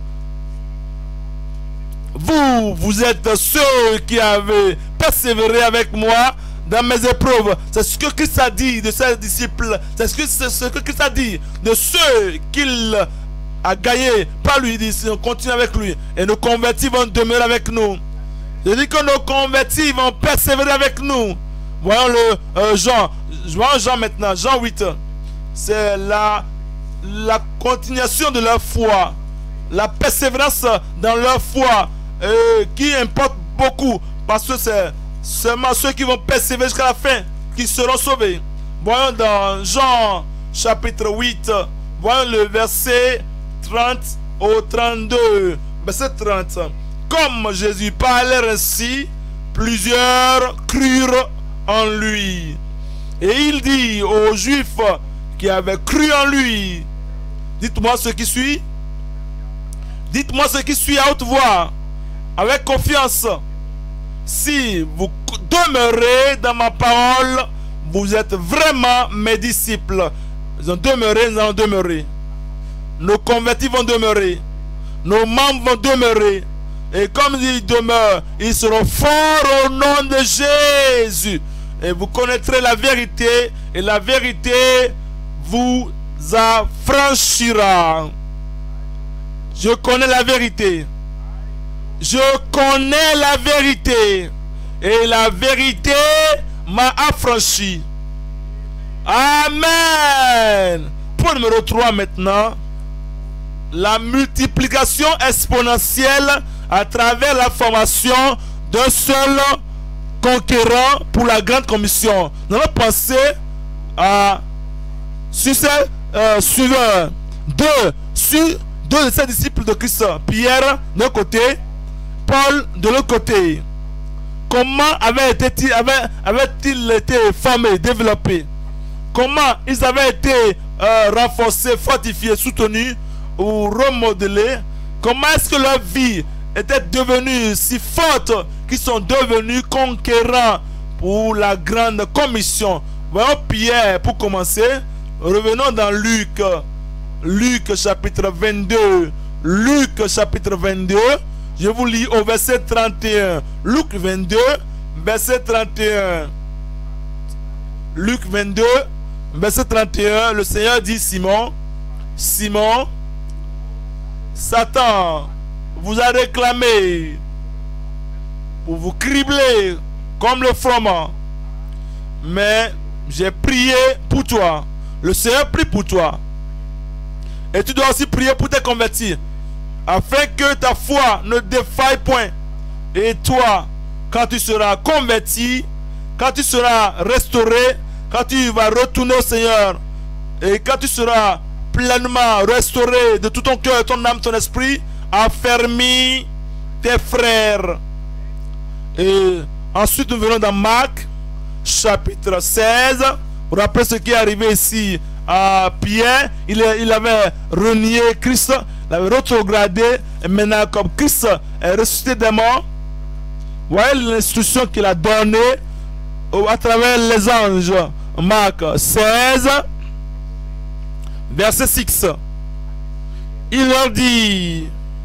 vous, vous êtes ceux qui avez persévéré avec moi dans mes épreuves. C'est ce que Christ a dit de ses disciples. C'est ce que, ce que Christ a dit de ceux qu'il a gagné par lui. Il dit, si on continue avec lui, et nos convertis vont demeurer avec nous. Je dis que nos convertis vont persévérer avec nous. Voyons le euh, Jean. Voyons Jean maintenant. Jean huit. C'est la, la continuation de leur foi. La persévérance dans leur foi euh, qui importe beaucoup. Parce que c'est seulement ceux qui vont persévérer jusqu'à la fin qui seront sauvés. Voyons dans Jean chapitre huit. Voyons le verset trente au trente-deux. Verset trente. Comme Jésus parlait ainsi, plusieurs crurent en lui. Et il dit aux Juifs qui avaient cru en lui, dites-moi ce qui suit. Dites-moi ce qui suit à haute voix, avec confiance. Si vous demeurez dans ma parole, vous êtes vraiment mes disciples. Ils ont demeuré, nous allons demeurer. Nos convertis vont demeurer. Nos membres vont demeurer. Et comme ils demeurent, ils seront forts au nom de Jésus. Et vous connaîtrez la vérité, et la vérité vous affranchira. Je connais la vérité. Je connais la vérité. Et la vérité m'a affranchi. Amen. Point numéro trois maintenant. La multiplication exponentielle à travers la formation d'un seul conquérant pour la grande commission. Nous allons penser à sur ces euh, suiveurs. Deux, sur deux de ces disciples de Christ. Pierre d'un côté, Paul de l'autre côté. Comment avait-il avait, avait été formé, développé? comment ils avaient été euh, renforcés, fortifiés, soutenus ou remodelés, comment est-ce que leur vie était devenue si forte qu'ils sont devenus conquérants pour la grande commission. Voyons Pierre pour commencer. Revenons dans Luc. Luc chapitre vingt-deux. Luc chapitre vingt-deux. Je vous lis au verset trente et un. Luc vingt-deux, verset trente et un. Luc vingt-deux, verset trente et un. Le Seigneur dit Simon, Simon, Satan vous a réclamé pour vous cribler comme le froment. Mais j'ai prié pour toi. Le Seigneur prie pour toi. Et tu dois aussi prier pour te convertir, afin que ta foi ne défaille point. Et toi, quand tu seras converti, quand tu seras restauré, quand tu vas retourner au Seigneur, et quand tu seras pleinement restauré de tout ton cœur, ton âme, ton esprit, affermis tes frères. Et ensuite nous venons dans Marc chapitre seize. Vous vous rappelez ce qui est arrivé ici à Pierre? Il, il avait renié Christ, il avait rétrogradé, et maintenant comme Christ est ressuscité des morts, voyez l'instruction qu'il a donnée à travers les anges. Marc seize, verset six. Il leur dit: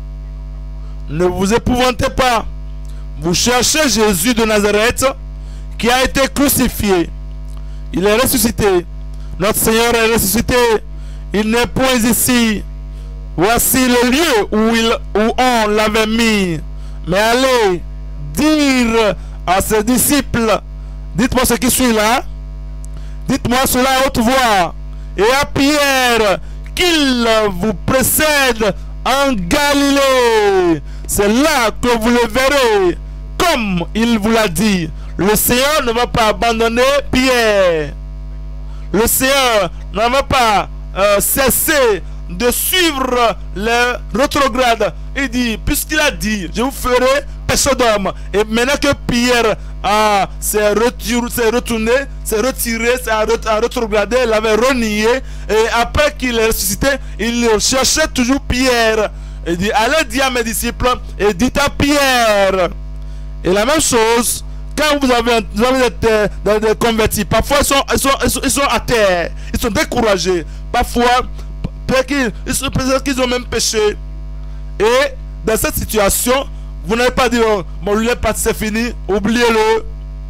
ne vous épouvantez pas, vous cherchez Jésus de Nazareth qui a été crucifié. Il est ressuscité. Notre Seigneur est ressuscité. Il n'est point ici. Voici le lieu où, il, où on l'avait mis. Mais allez dire à ses disciples, dites-moi ce qui suit là, dites-moi cela à haute voix, et à Pierre qu'il vous précède en Galilée. C'est là que vous le verrez, comme il vous l'a dit. Le Seigneur ne va pas abandonner Pierre. Le Seigneur ne va pas euh, cesser de suivre les rétrogrades. Il dit, puisqu'il a dit, je vous ferai péché d'homme. Et maintenant que Pierre ah, s'est retourné, s'est retiré, s'est rétrogradé, il avait renié. Et après qu'il est ressuscité, il cherchait toujours Pierre. Il dit, allez dire à mes disciples et dites à Pierre. Et la même chose, quand vous avez, vous avez été euh, convertis, parfois ils sont, ils, sont, ils, sont, ils sont à terre, ils sont découragés. Parfois, peut-être qu'ils peut qu'ils ont même péché. Et dans cette situation, vous n'avez pas dit, oh, bon, lui est parti, c'est fini, oubliez-le.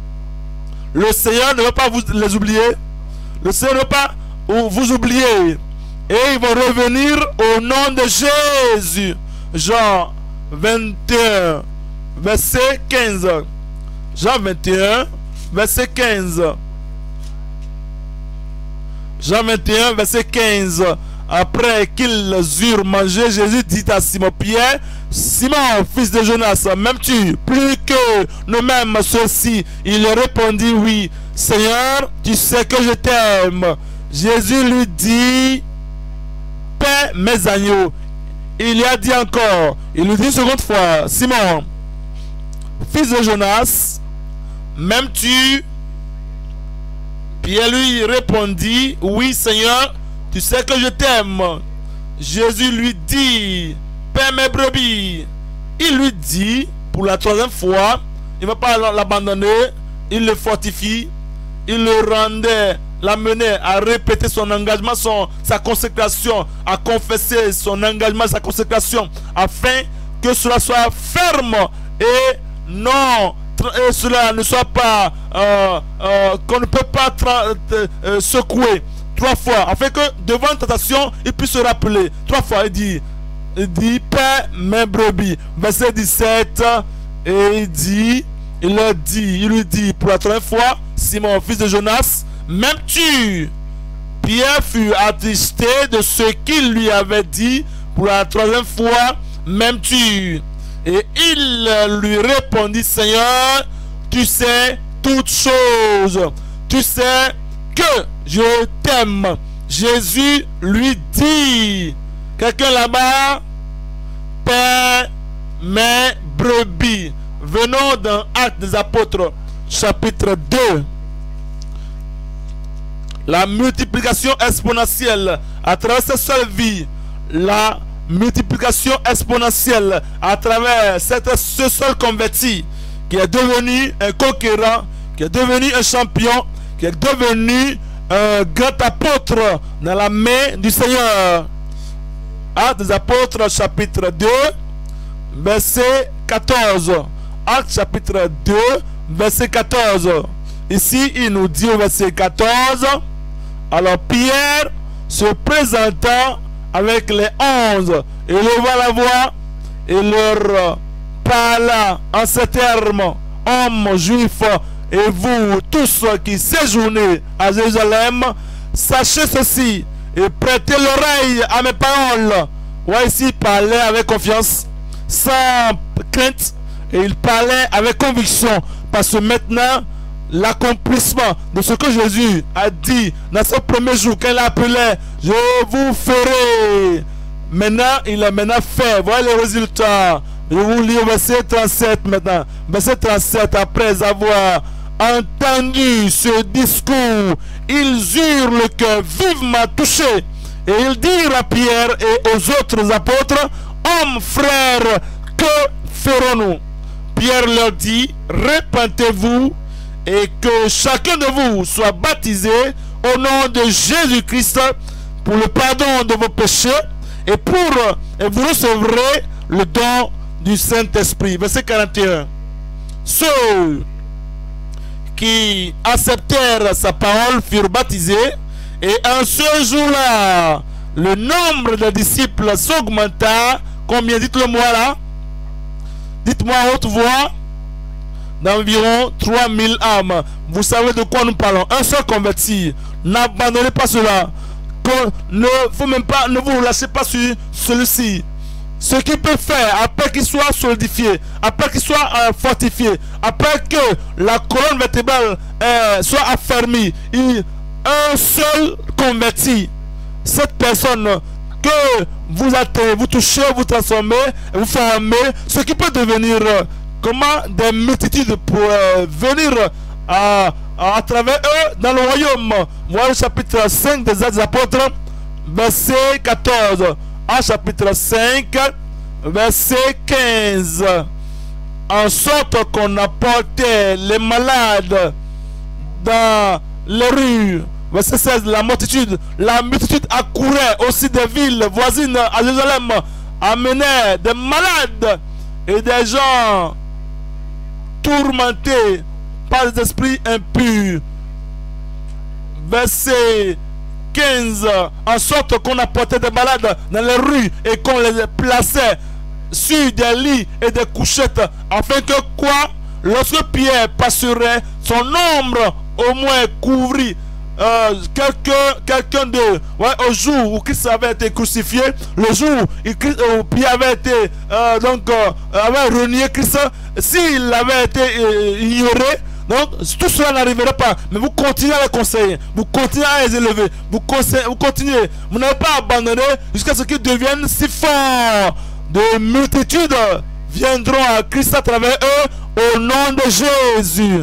Le Seigneur ne va pas vous les oublier. Le Seigneur ne va pas vous oublier. Et ils vont revenir au nom de Jésus. Jean vingt et un, verset quinze. Jean vingt et un, verset quinze. Jean vingt et un, verset quinze. Après qu'ils eurent mangé, Jésus dit à Simon Pierre: Simon, fils de Jonas, m'aimes-tu plus que nous-mêmes ceux-ci? Il répondit: oui, Seigneur, tu sais que je t'aime. Jésus lui dit: paie mes agneaux. Il y a dit encore, il lui dit une seconde fois: Simon, fils de Jonas, m'aimes-tu? Pierre lui répondit: oui, Seigneur, tu sais que je t'aime. Jésus lui dit: paie mes brebis. Il lui dit pour la troisième fois, il ne va pas l'abandonner, il le fortifie, il le rendait, l'amenait à répéter son engagement, son, sa consécration, à confesser son engagement, sa consécration, afin que cela soit ferme et non, et cela ne soit pas, euh, euh, qu'on ne peut pas euh, secouer. Trois fois, afin que devant une tentation, il puisse se rappeler. Trois fois, il dit, il dit, paie mes brebis. Verset dix-sept, et il dit, il leur dit, il lui dit pour la troisième fois: Simon, fils de Jonas, m'aimes-tu? Pierre fut attristé de ce qu'il lui avait dit pour la troisième fois: m'aimes-tu? Et il lui répondit: Seigneur, tu sais toutes choses, tu sais que je t'aime. Jésus lui dit, quelqu'un là-bas, paie mes brebis. Venons dans Actes des Apôtres, chapitre deux. la multiplication exponentielle à travers cette seule vie, la multiplication exponentielle à travers cette, ce seul converti qui est devenu un conquérant, qui est devenu un champion, qui est devenu un grand apôtre dans la main du Seigneur. Actes des Apôtres chapitre deux verset quatorze. Actes chapitre deux verset quatorze. Ici il nous dit au verset quatorze: alors Pierre se présentant avec les onze et leva la voix et leur parla en ces termes: hommes juifs et vous tous qui séjournez à Jérusalem, sachez ceci et prêtez l'oreille à mes paroles. Ouais, ici il parlait avec confiance, sans crainte, et il parlait avec conviction, parce que maintenant l'accomplissement de ce que Jésus a dit dans ce premier jour quand il appelait je vous ferai, maintenant il a maintenant fait. Voilà les résultats. Je vous lis au verset trente-sept maintenant. Verset trente-sept: après avoir entendu ce discours, ils eurent le cœur vivement touché, et ils dirent à Pierre et aux autres apôtres: hommes, frères, que ferons-nous? Pierre leur dit: repentez-vous et que chacun de vous soit baptisé au nom de Jésus-Christ pour le pardon de vos péchés, et pour et vous recevrez le don du Saint-Esprit. Verset quarante et un. Ceux qui acceptèrent sa parole furent baptisés, et en ce jour-là, le nombre de disciples s'augmenta. Combien? Dites-le-moi là. Dites-moi à haute voix. D'environ trois mille âmes. Vous savez de quoi nous parlons. Un seul converti. N'abandonnez pas cela. Ne, faut même pas, ne vous lâchez pas sur celui-ci. Ce qu'il peut faire, après qu'il soit solidifié, après qu'il soit euh, fortifié, après que la colonne vertébrale euh, soit affermie, il, un seul converti, cette personne que vous atteignez, vous touchez, vous transformez, vous formez, ce qui peut devenir euh, comment des multitudes pour euh, venir à, à, à travers eux dans le royaume. Voilà le chapitre cinq des Actes des Apôtres, verset quatorze. En chapitre cinq, verset quinze. En sorte qu'on apportait les malades dans les rues. Verset seize. La multitude, la multitude accourait aussi des villes voisines à Jérusalem, amenait des malades et des gens tourmentés par des esprits impurs. Verset quinze. En sorte qu'on apportait des malades dans les rues et qu'on les plaçait sur des lits et des couchettes, afin que quoi, lorsque Pierre passerait, son ombre au moins couvrit euh, quelqu'un quelqu'un de ouais, au jour où Christ avait été crucifié, le jour où, Christ, où Pierre avait été euh, donc euh, avait renié Christ, s'il avait été euh, ignoré, donc tout cela n'arriverait pas. Mais vous continuez à les conseiller, vous continuez à les élever, vous, vous continuez, vous n'avez pas abandonné jusqu'à ce qu'ils deviennent si forts. De multitudes viendront à Christ à travers eux au nom de Jésus.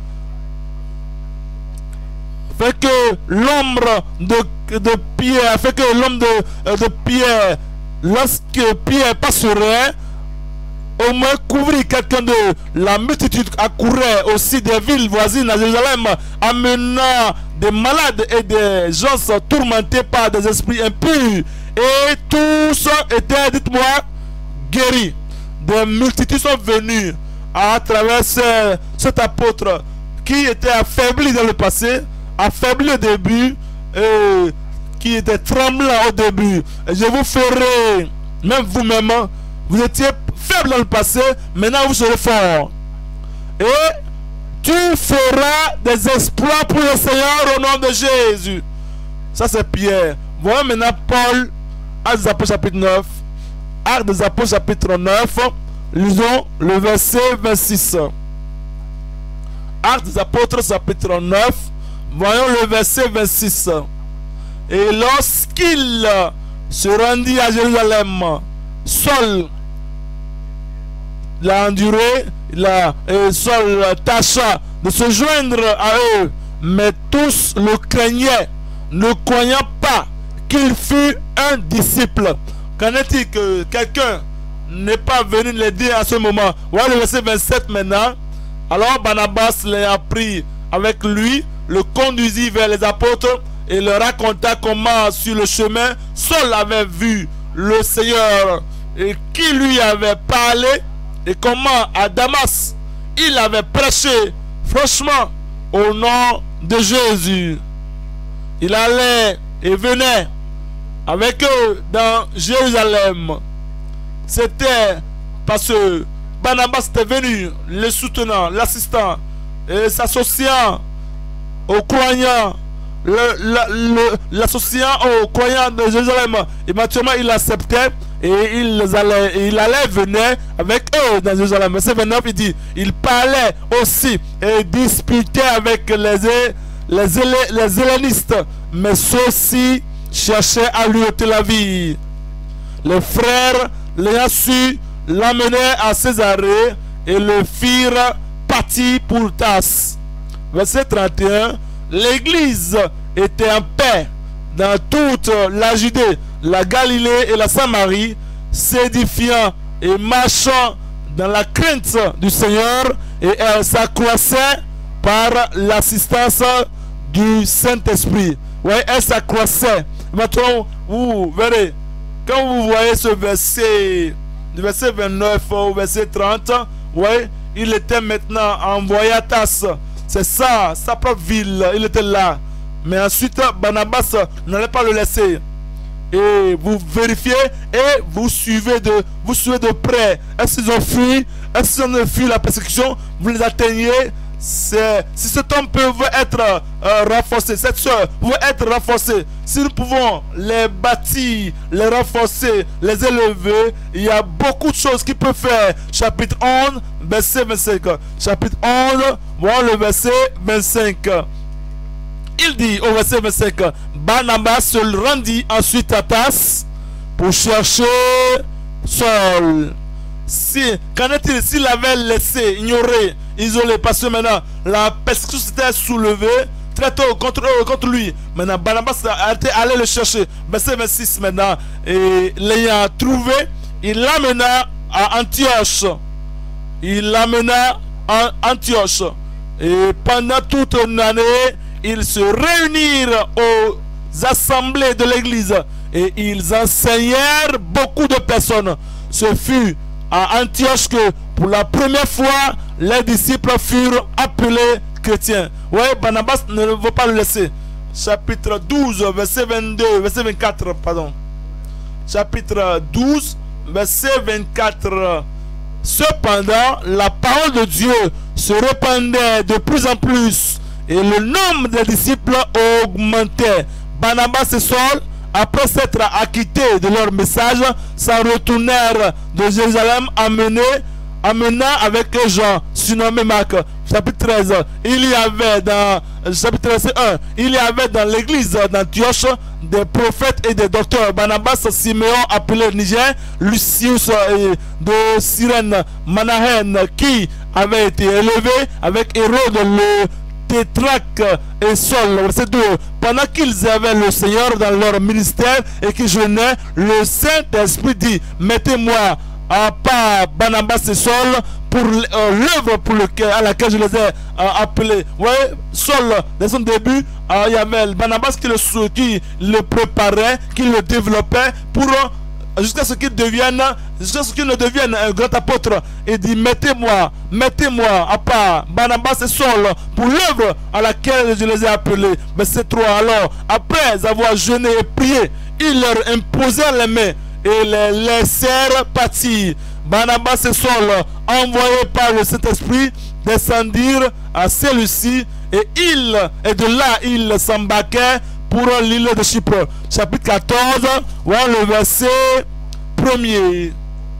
Fait que l'ombre de, de Pierre, fait que l'ombre de, de Pierre, lorsque Pierre passerait, au moins couvrir quelqu'un de la multitude accourait aussi des villes voisines à Jérusalem, amenant des malades et des gens tourmentés par des esprits impurs. Et tous étaient, dites-moi, guéris. Des multitudes sont venues à travers ce, cet apôtre qui était affaibli dans le passé, affaibli au début, et qui était tremblant au début. Et je vous ferai, même vous-même, vous étiez faible dans le passé, maintenant vous serez fort. Et tu feras des exploits pour le Seigneur au nom de Jésus. Ça c'est Pierre. Voilà maintenant Paul, Actes des Apôtres chapitre neuf. Actes des Apôtres chapitre neuf. Lisons le verset vingt-six. Actes des Apôtres chapitre neuf. Voyons le verset vingt-six. Et lorsqu'il se rendit à Jérusalem, Saul l'a enduré, la, et Saul tâcha de se joindre à eux, mais tous le craignaient, ne croyant pas qu'il fût un disciple. Qu'en est-il que quelqu'un n'est pas venu les dire à ce moment? Voilà le verset vingt-sept maintenant. Alors Barnabas les a pris avec lui, le conduisit vers les apôtres et leur raconta comment sur le chemin Saul avait vu le Seigneur et qui lui avait parlé, et comment à Damas il avait prêché franchement au nom de Jésus. Il allait et venait avec eux dans Jérusalem. C'était parce que Barnabas était venu, le soutenant, l'assistant, et s'associant aux croyants, l'associant aux croyants de Jérusalem. Et maintenant il acceptait et il allait, il allait venir avec eux dans Jérusalem. Verset vingt-neuf, il dit, il parlait aussi et disputait avec les, les, les hellénistes, mais ceux-ci cherchaient à lui ôter la vie. Les frères l'ayant su, l'amenèrent à Césarée et le firent partir pour Tasse. Verset trente et un, l'église était en paix dans toute la Judée, la Galilée et la Samarie, s'édifiant et marchant dans la crainte du Seigneur, et elle s'accroissait par l'assistance du Saint-Esprit. Oui, elle s'accroissait. Maintenant, vous verrez, quand vous voyez ce verset, du verset vingt-neuf au verset trente, ouais, il était maintenant envoyé à Tasse. C'est ça, sa propre ville, il était là. Mais ensuite, Barnabas n'allait pas le laisser. Et vous vérifiez et vous suivez de, vous suivez de près. Est-ce qu'ils ont fui? Est-ce qu'ils ont fui la persécution? Vous les atteignez. Si cet homme peut être euh, renforcé, cette soeur peut être renforcée, si nous pouvons les bâtir, les renforcer, les élever, il y a beaucoup de choses qu'il peut faire. Chapitre onze, verset vingt-cinq. Chapitre onze, voilà le verset vingt-cinq. Il dit au verset vingt-cinq, Barnabas se rendit ensuite à Tasse pour chercher Saul. Si, qu'en est-il s'il avait laissé, ignoré, isolé, parce que maintenant la persécution s'était soulevée très tôt contre, contre lui. Maintenant Barnabas a été allé le chercher. Verset vingt-six maintenant. Et l'ayant trouvé, il l'amena à Antioche. Il l'amena à Antioche. Et pendant toute une année, ils se réunirent aux assemblées de l'église et ils enseignèrent beaucoup de personnes. Ce fut à Antioche que pour la première fois les disciples furent appelés chrétiens. Oui, Barnabas ne veut pas le laisser. Chapitre douze, verset vingt-deux, verset vingt-quatre, pardon. Chapitre douze, verset vingt-quatre. Cependant, la parole de Dieu se répandait de plus en plus et le nombre des disciples augmentait. Barnabas et Saul, après s'être acquittés de leur message, s'en retournèrent de Jérusalem, amenés, amenant avec eux Jean, surnommé Marc. Chapitre treize, il y avait dans chapitre un, il y avait dans l'église d'Antioche des prophètes et des docteurs. Barnabas, Siméon appelé Niger, Lucius de Cyrène, Manahen, qui avait été élevé avec Hérode le Tétrarque et Saul. Verset deux. Pendant qu'ils avaient le Seigneur dans leur ministère et qu'ils jeûnaient, le Saint-Esprit dit, mettez-moi à part Barnabas et Saul pour euh, l'œuvre pour lequel, à laquelle je les ai euh, appelés. Vous voyez, Saul, dès son début, euh, il y avait Barnabas qui le, qui le préparait, qui le développait pour euh, jusqu'à ce qu'il devienne, jusqu'à ce qu'il ne devienne un grand apôtre. Et dit, mettez-moi, mettez-moi à part Barnabas et Saul pour l'œuvre à laquelle je les ai appelés. Verset trois. Alors, après avoir jeûné et prié, ils leur imposèrent les mains et les laissèrent partir. Barnabas et Saul, envoyés par le Saint-Esprit, descendirent à celui-ci et, il, et de là ils s'embarquèrent pour l'île de Chypre. Chapitre quatorze, voilà le verset premier.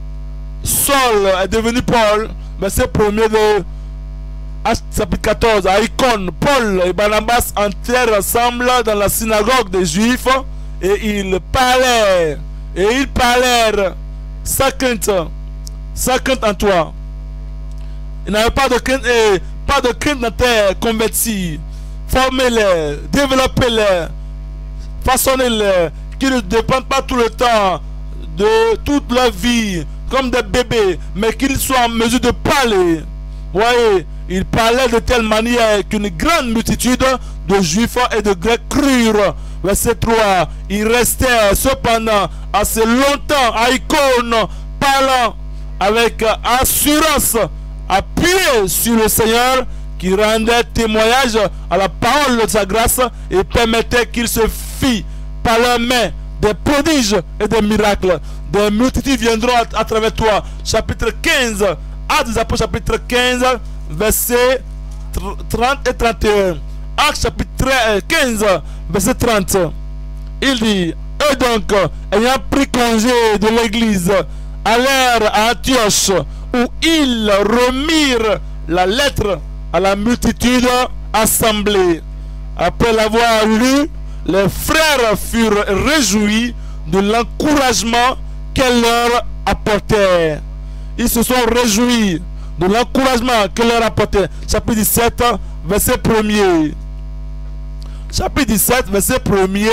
Saul est devenu Paul. Verset premier de chapitre quatorze. À Icône, Paul et Barnabas entrèrent ensemble dans la synagogue des Juifs et ils parlèrent. Et ils parlèrent sans crainte, sans crainte en toi. Ils n'avaient pas de crainte, et pas de crainte dans tes convertis. formez-les, développez-les, façonnez-les, qu'ils ne dépendent pas tout le temps de toute leur vie comme des bébés, mais qu'ils soient en mesure de parler. Voyez, il parlait de telle manière qu'une grande multitude de Juifs et de Grecs crurent. Verset trois. Il restait cependant assez longtemps à Icône, parlant avec assurance, appuyé sur le Seigneur, qui rendait témoignage à la parole de sa grâce et permettait qu'il se fît par leurs mains des prodiges et des miracles. Des multitudes viendront à, à travers toi. Chapitre quinze, Actes des Apôtres, chapitre quinze, versets trente et trente et un. Actes chapitre quinze, verset trente. Il dit: eux donc, ayant pris congé de l'église, allèrent à Antioche, où ils remirent la lettre à la multitude assemblée. Après l'avoir lu, les frères furent réjouis de l'encouragement qu'elle leur apportait. Ils se sont réjouis de l'encouragement qu'elle leur apportait. Chapitre dix-sept, verset premier. Chapitre dix-sept, verset premier.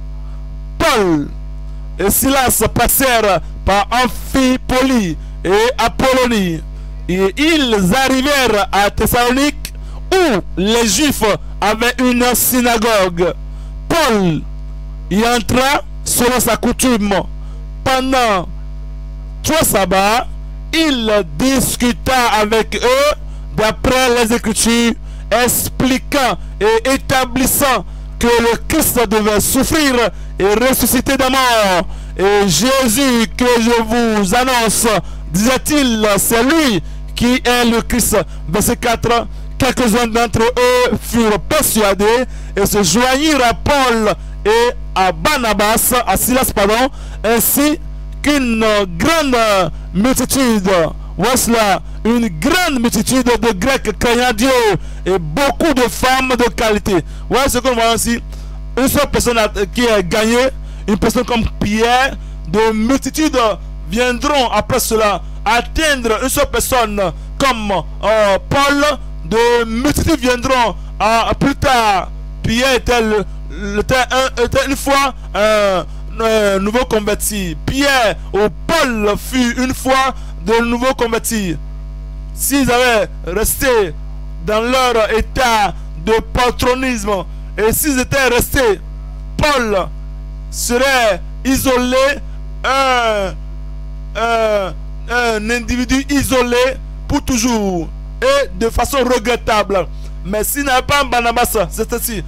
Paul et Silas passèrent par Amphipolis et Apollonie, et ils arrivèrent à Thessalonique, où les Juifs avaient une synagogue. Paul y entra selon sa coutume. Pendant trois sabbats, il discuta avec eux d'après les Écritures, expliquant et établissant que le Christ devait souffrir et ressusciter des morts. Et Jésus que je vous annonce, disait-il, c'est lui qui est le Christ. Verset quatre. Quelques-uns d'entre eux furent persuadés et se joignirent à Paul et à Barnabas, à Silas, pardon, ainsi qu'une grande multitude. Voici là, une grande multitude de Grecs craignant Dieu et beaucoup de femmes de qualité. Voyez ce qu'on voit ici. Une seule personne qui a gagné, une personne comme Pierre, de multitudes viendront après cela atteindre une seule personne comme euh, Paul. De multitudes viendront à, à plus tard. Pierre était, le, le, était, un, était une fois un, un nouveau converti. Pierre ou Paul fut une fois de nouveau converti. S'ils avaient resté dans leur état de patronisme et s'ils étaient restés, Paul serait isolé, un, un, un individu isolé pour toujours. Et de façon regrettable. Mais s'il n'avait pas un Barnabas, c'est ainsi.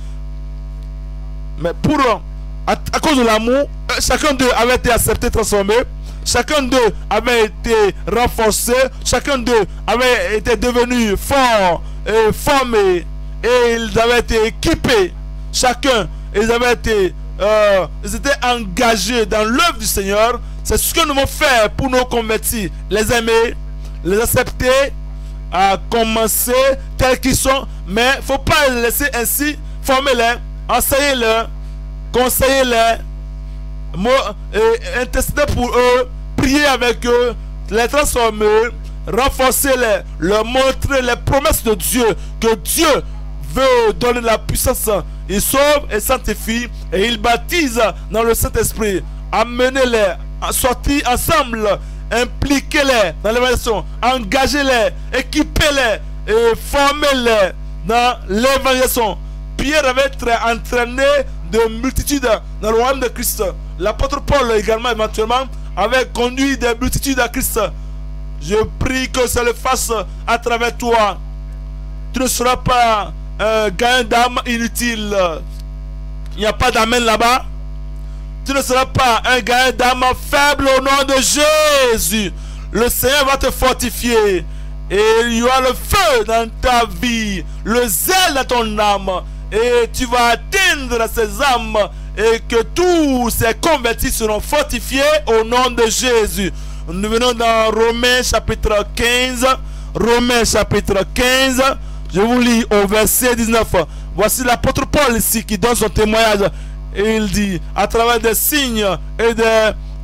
Mais pour, à, à cause de l'amour, chacun d'eux avait été accepté, transformé. Chacun d'eux avait été renforcé. Chacun d'eux avait été devenu fort et formé. Et ils avaient été équipés. Chacun, ils avaient été euh, ils étaient engagés dans l'œuvre du Seigneur. C'est ce que nous devons faire pour nos convertis. Les aimer, les accepter, à commencer tels qu'ils sont, mais il ne faut pas les laisser ainsi. Formez-les, enseignez-les, conseillez-les, intercédez pour eux, priez avec eux, les transformer, renforcez-les, leur montrer les promesses de Dieu, que Dieu veut donner la puissance. Il sauve et sanctifie et il baptise dans le Saint-Esprit. Amenez-les, sortis ensemble, impliquez-les dans l'évangélisation, engagez-les, équipez-les et formez-les dans l'évangélisation. Pierre avait été entraîné de multitudes dans le royaume de Christ. L'apôtre Paul également éventuellement avait conduit des multitudes à Christ. Je prie que ça le fasse à travers toi. Tu ne seras pas un gain d'âme inutile. Il n'y a pas d'amen là-bas. Tu ne seras pas un gain d'âme faible au nom de Jésus. Le Seigneur va te fortifier. Et il y aura le feu dans ta vie, le zèle dans ton âme. Et tu vas atteindre ces âmes. Et que tous ces convertis seront fortifiés au nom de Jésus. Nous venons dans Romains chapitre quinze. Romains chapitre quinze. Je vous lis au verset dix-neuf. Voici l'apôtre Paul ici qui donne son témoignage. Et il dit, à travers des signes et des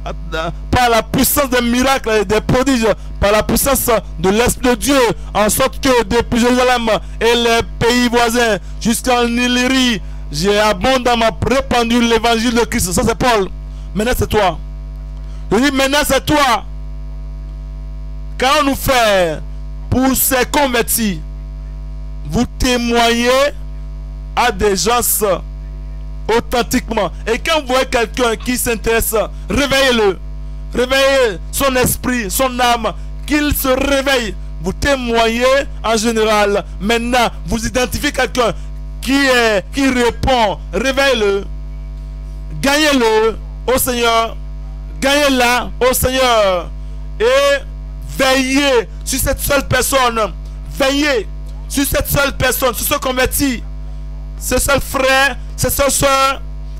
par la puissance des miracles et des prodiges, par la puissance de l'Esprit de Dieu, en sorte que depuis Jérusalem et les pays voisins jusqu'en Illyrie, j'ai abondamment répandu l'évangile de Christ. Ça c'est Paul. Maintenant c'est toi. Je dis maintenant c'est toi. Qu'allons-nous faire pour ces convertis? Vous témoignez à des gens authentiquement. Et quand vous voyez quelqu'un qui s'intéresse, réveillez-le. Réveillez son esprit, son âme, qu'il se réveille. Vous témoignez en général. Maintenant, vous identifiez quelqu'un qui est, qui répond. Réveillez-le. Gagnez-le au Seigneur. Gagnez-la au Seigneur. Et veillez sur cette seule personne. Veillez sur cette seule personne, sur ce converti. Ce seul frère, ce seul soeur,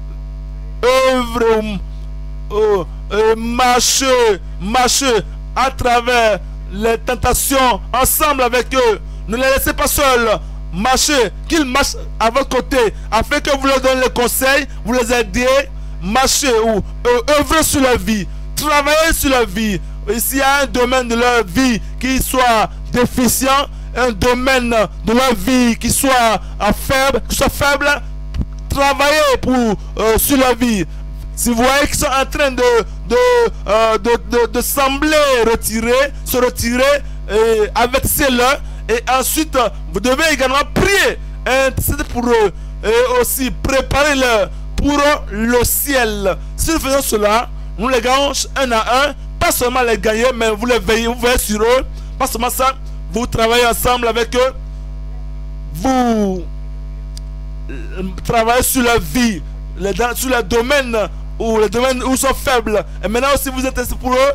œuvre, euh, euh, marche, marche à travers les tentations ensemble avec eux. Ne les laissez pas seuls. Marchez, qu'ils marchent à votre côté, afin que vous leur donnez les conseils, vous les aidez. Marchez ou euh, œuvrez sur leur vie, travaillez sur leur vie. Et s'il y a un domaine de leur vie qui soit déficient, un domaine de leur vie qui soit euh, faible, qui soit faible, travaillez pour euh, sur leur vie. Si vous voyez qu'ils sont en train de de, euh, de, de, de sembler retirer, se retirer, et avertissez-le. Et ensuite, vous devez également prier, intercéder pour eux, et aussi préparer-le pour le ciel. Si nous faisons cela, nous les gagnons un à un, pas seulement les gagner, mais vous les veillez, vous veillez sur eux. Pas seulement ça, vous travaillez ensemble avec eux, vous travaillez sur leur vie, les, sur les domaines où les domaines où ils sont faibles. Et maintenant aussi vous êtes ici pour eux,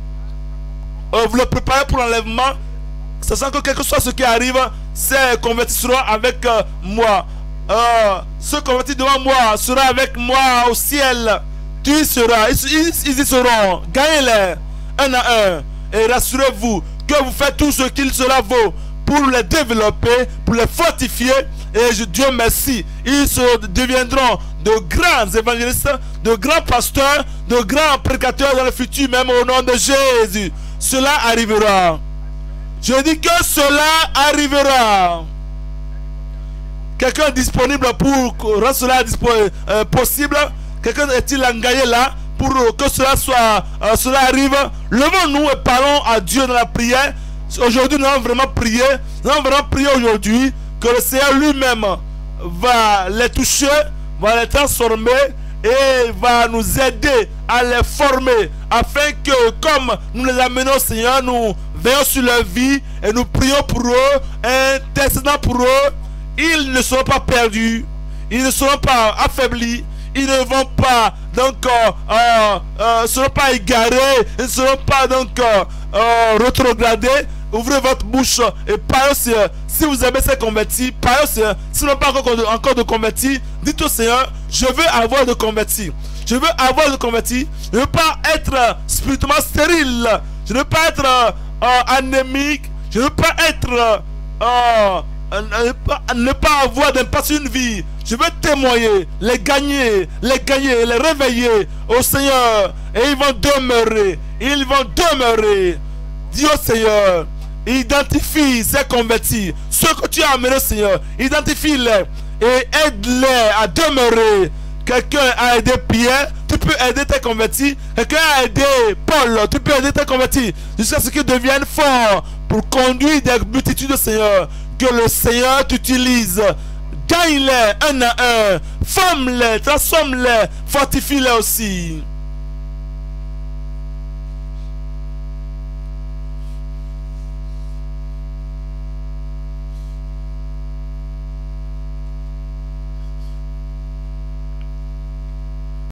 euh, vous les préparez pour l'enlèvement, sachant que quel que soit ce qui arrive, ces convertis seront avec euh, moi. Euh, ceux convertis devant moi sera avec moi au ciel. Tu y seras, ils, ils, ils y seront. Gagnez-les un à un. Et rassurez-vous que vous faites tout ce qu'il sera vaut pour les développer, pour les fortifier. Et je, Dieu merci, ils se deviendront de grands évangélistes, de grands pasteurs, de grands prédicateurs dans le futur, même au nom de Jésus. Cela arrivera. Je dis que cela arrivera. Quelqu'un disponible pour rendre cela euh, possible? Quelqu'un est-il engagé là pour que cela soit, euh, cela arrive? Levons-nous et parlons à Dieu dans la prière. Aujourd'hui, nous allons vraiment prier. Nous allons vraiment prier aujourd'hui que le Seigneur lui-même va les toucher, va les transformer et va nous aider à les former, afin que, comme nous les amenons au Seigneur, nous veillons sur leur vie et nous prions pour eux, intercédant pour eux. Ils ne seront pas perdus, ils ne seront pas affaiblis, ils ne vont pas donc euh, euh, euh, seront pas égarés, ils ne seront pas donc euh, euh, rétrogradés. Ouvrez votre bouche et parlez au Seigneur. Si vous aimez ces convertis, parlez au Seigneur. Si vous n'avez pas encore de, encore de convertis, dites au Seigneur, je veux avoir de convertis. Je veux avoir de convertis. Je ne veux pas être spirituellement stérile. Je ne veux pas être euh, anémique. Je ne veux pas être euh, euh, ne, pas, ne pas avoir d'impact sur une vie. Je veux témoigner, les gagner, les gagner, les réveiller au Seigneur. Et ils vont demeurer. Ils vont demeurer. Dis au Seigneur, identifie ces convertis, ceux que tu as amenés, Seigneur, identifie-les et aide-les à demeurer. Quelqu'un a aidé Pierre, tu peux aider tes convertis. Quelqu'un a aidé Paul, tu peux aider tes convertis, jusqu'à ce qu'ils deviennent forts pour conduire des multitudes de Seigneur. Que le Seigneur t'utilise. Gagne-les un à un, forme-les, transforme-les, fortifie-les aussi.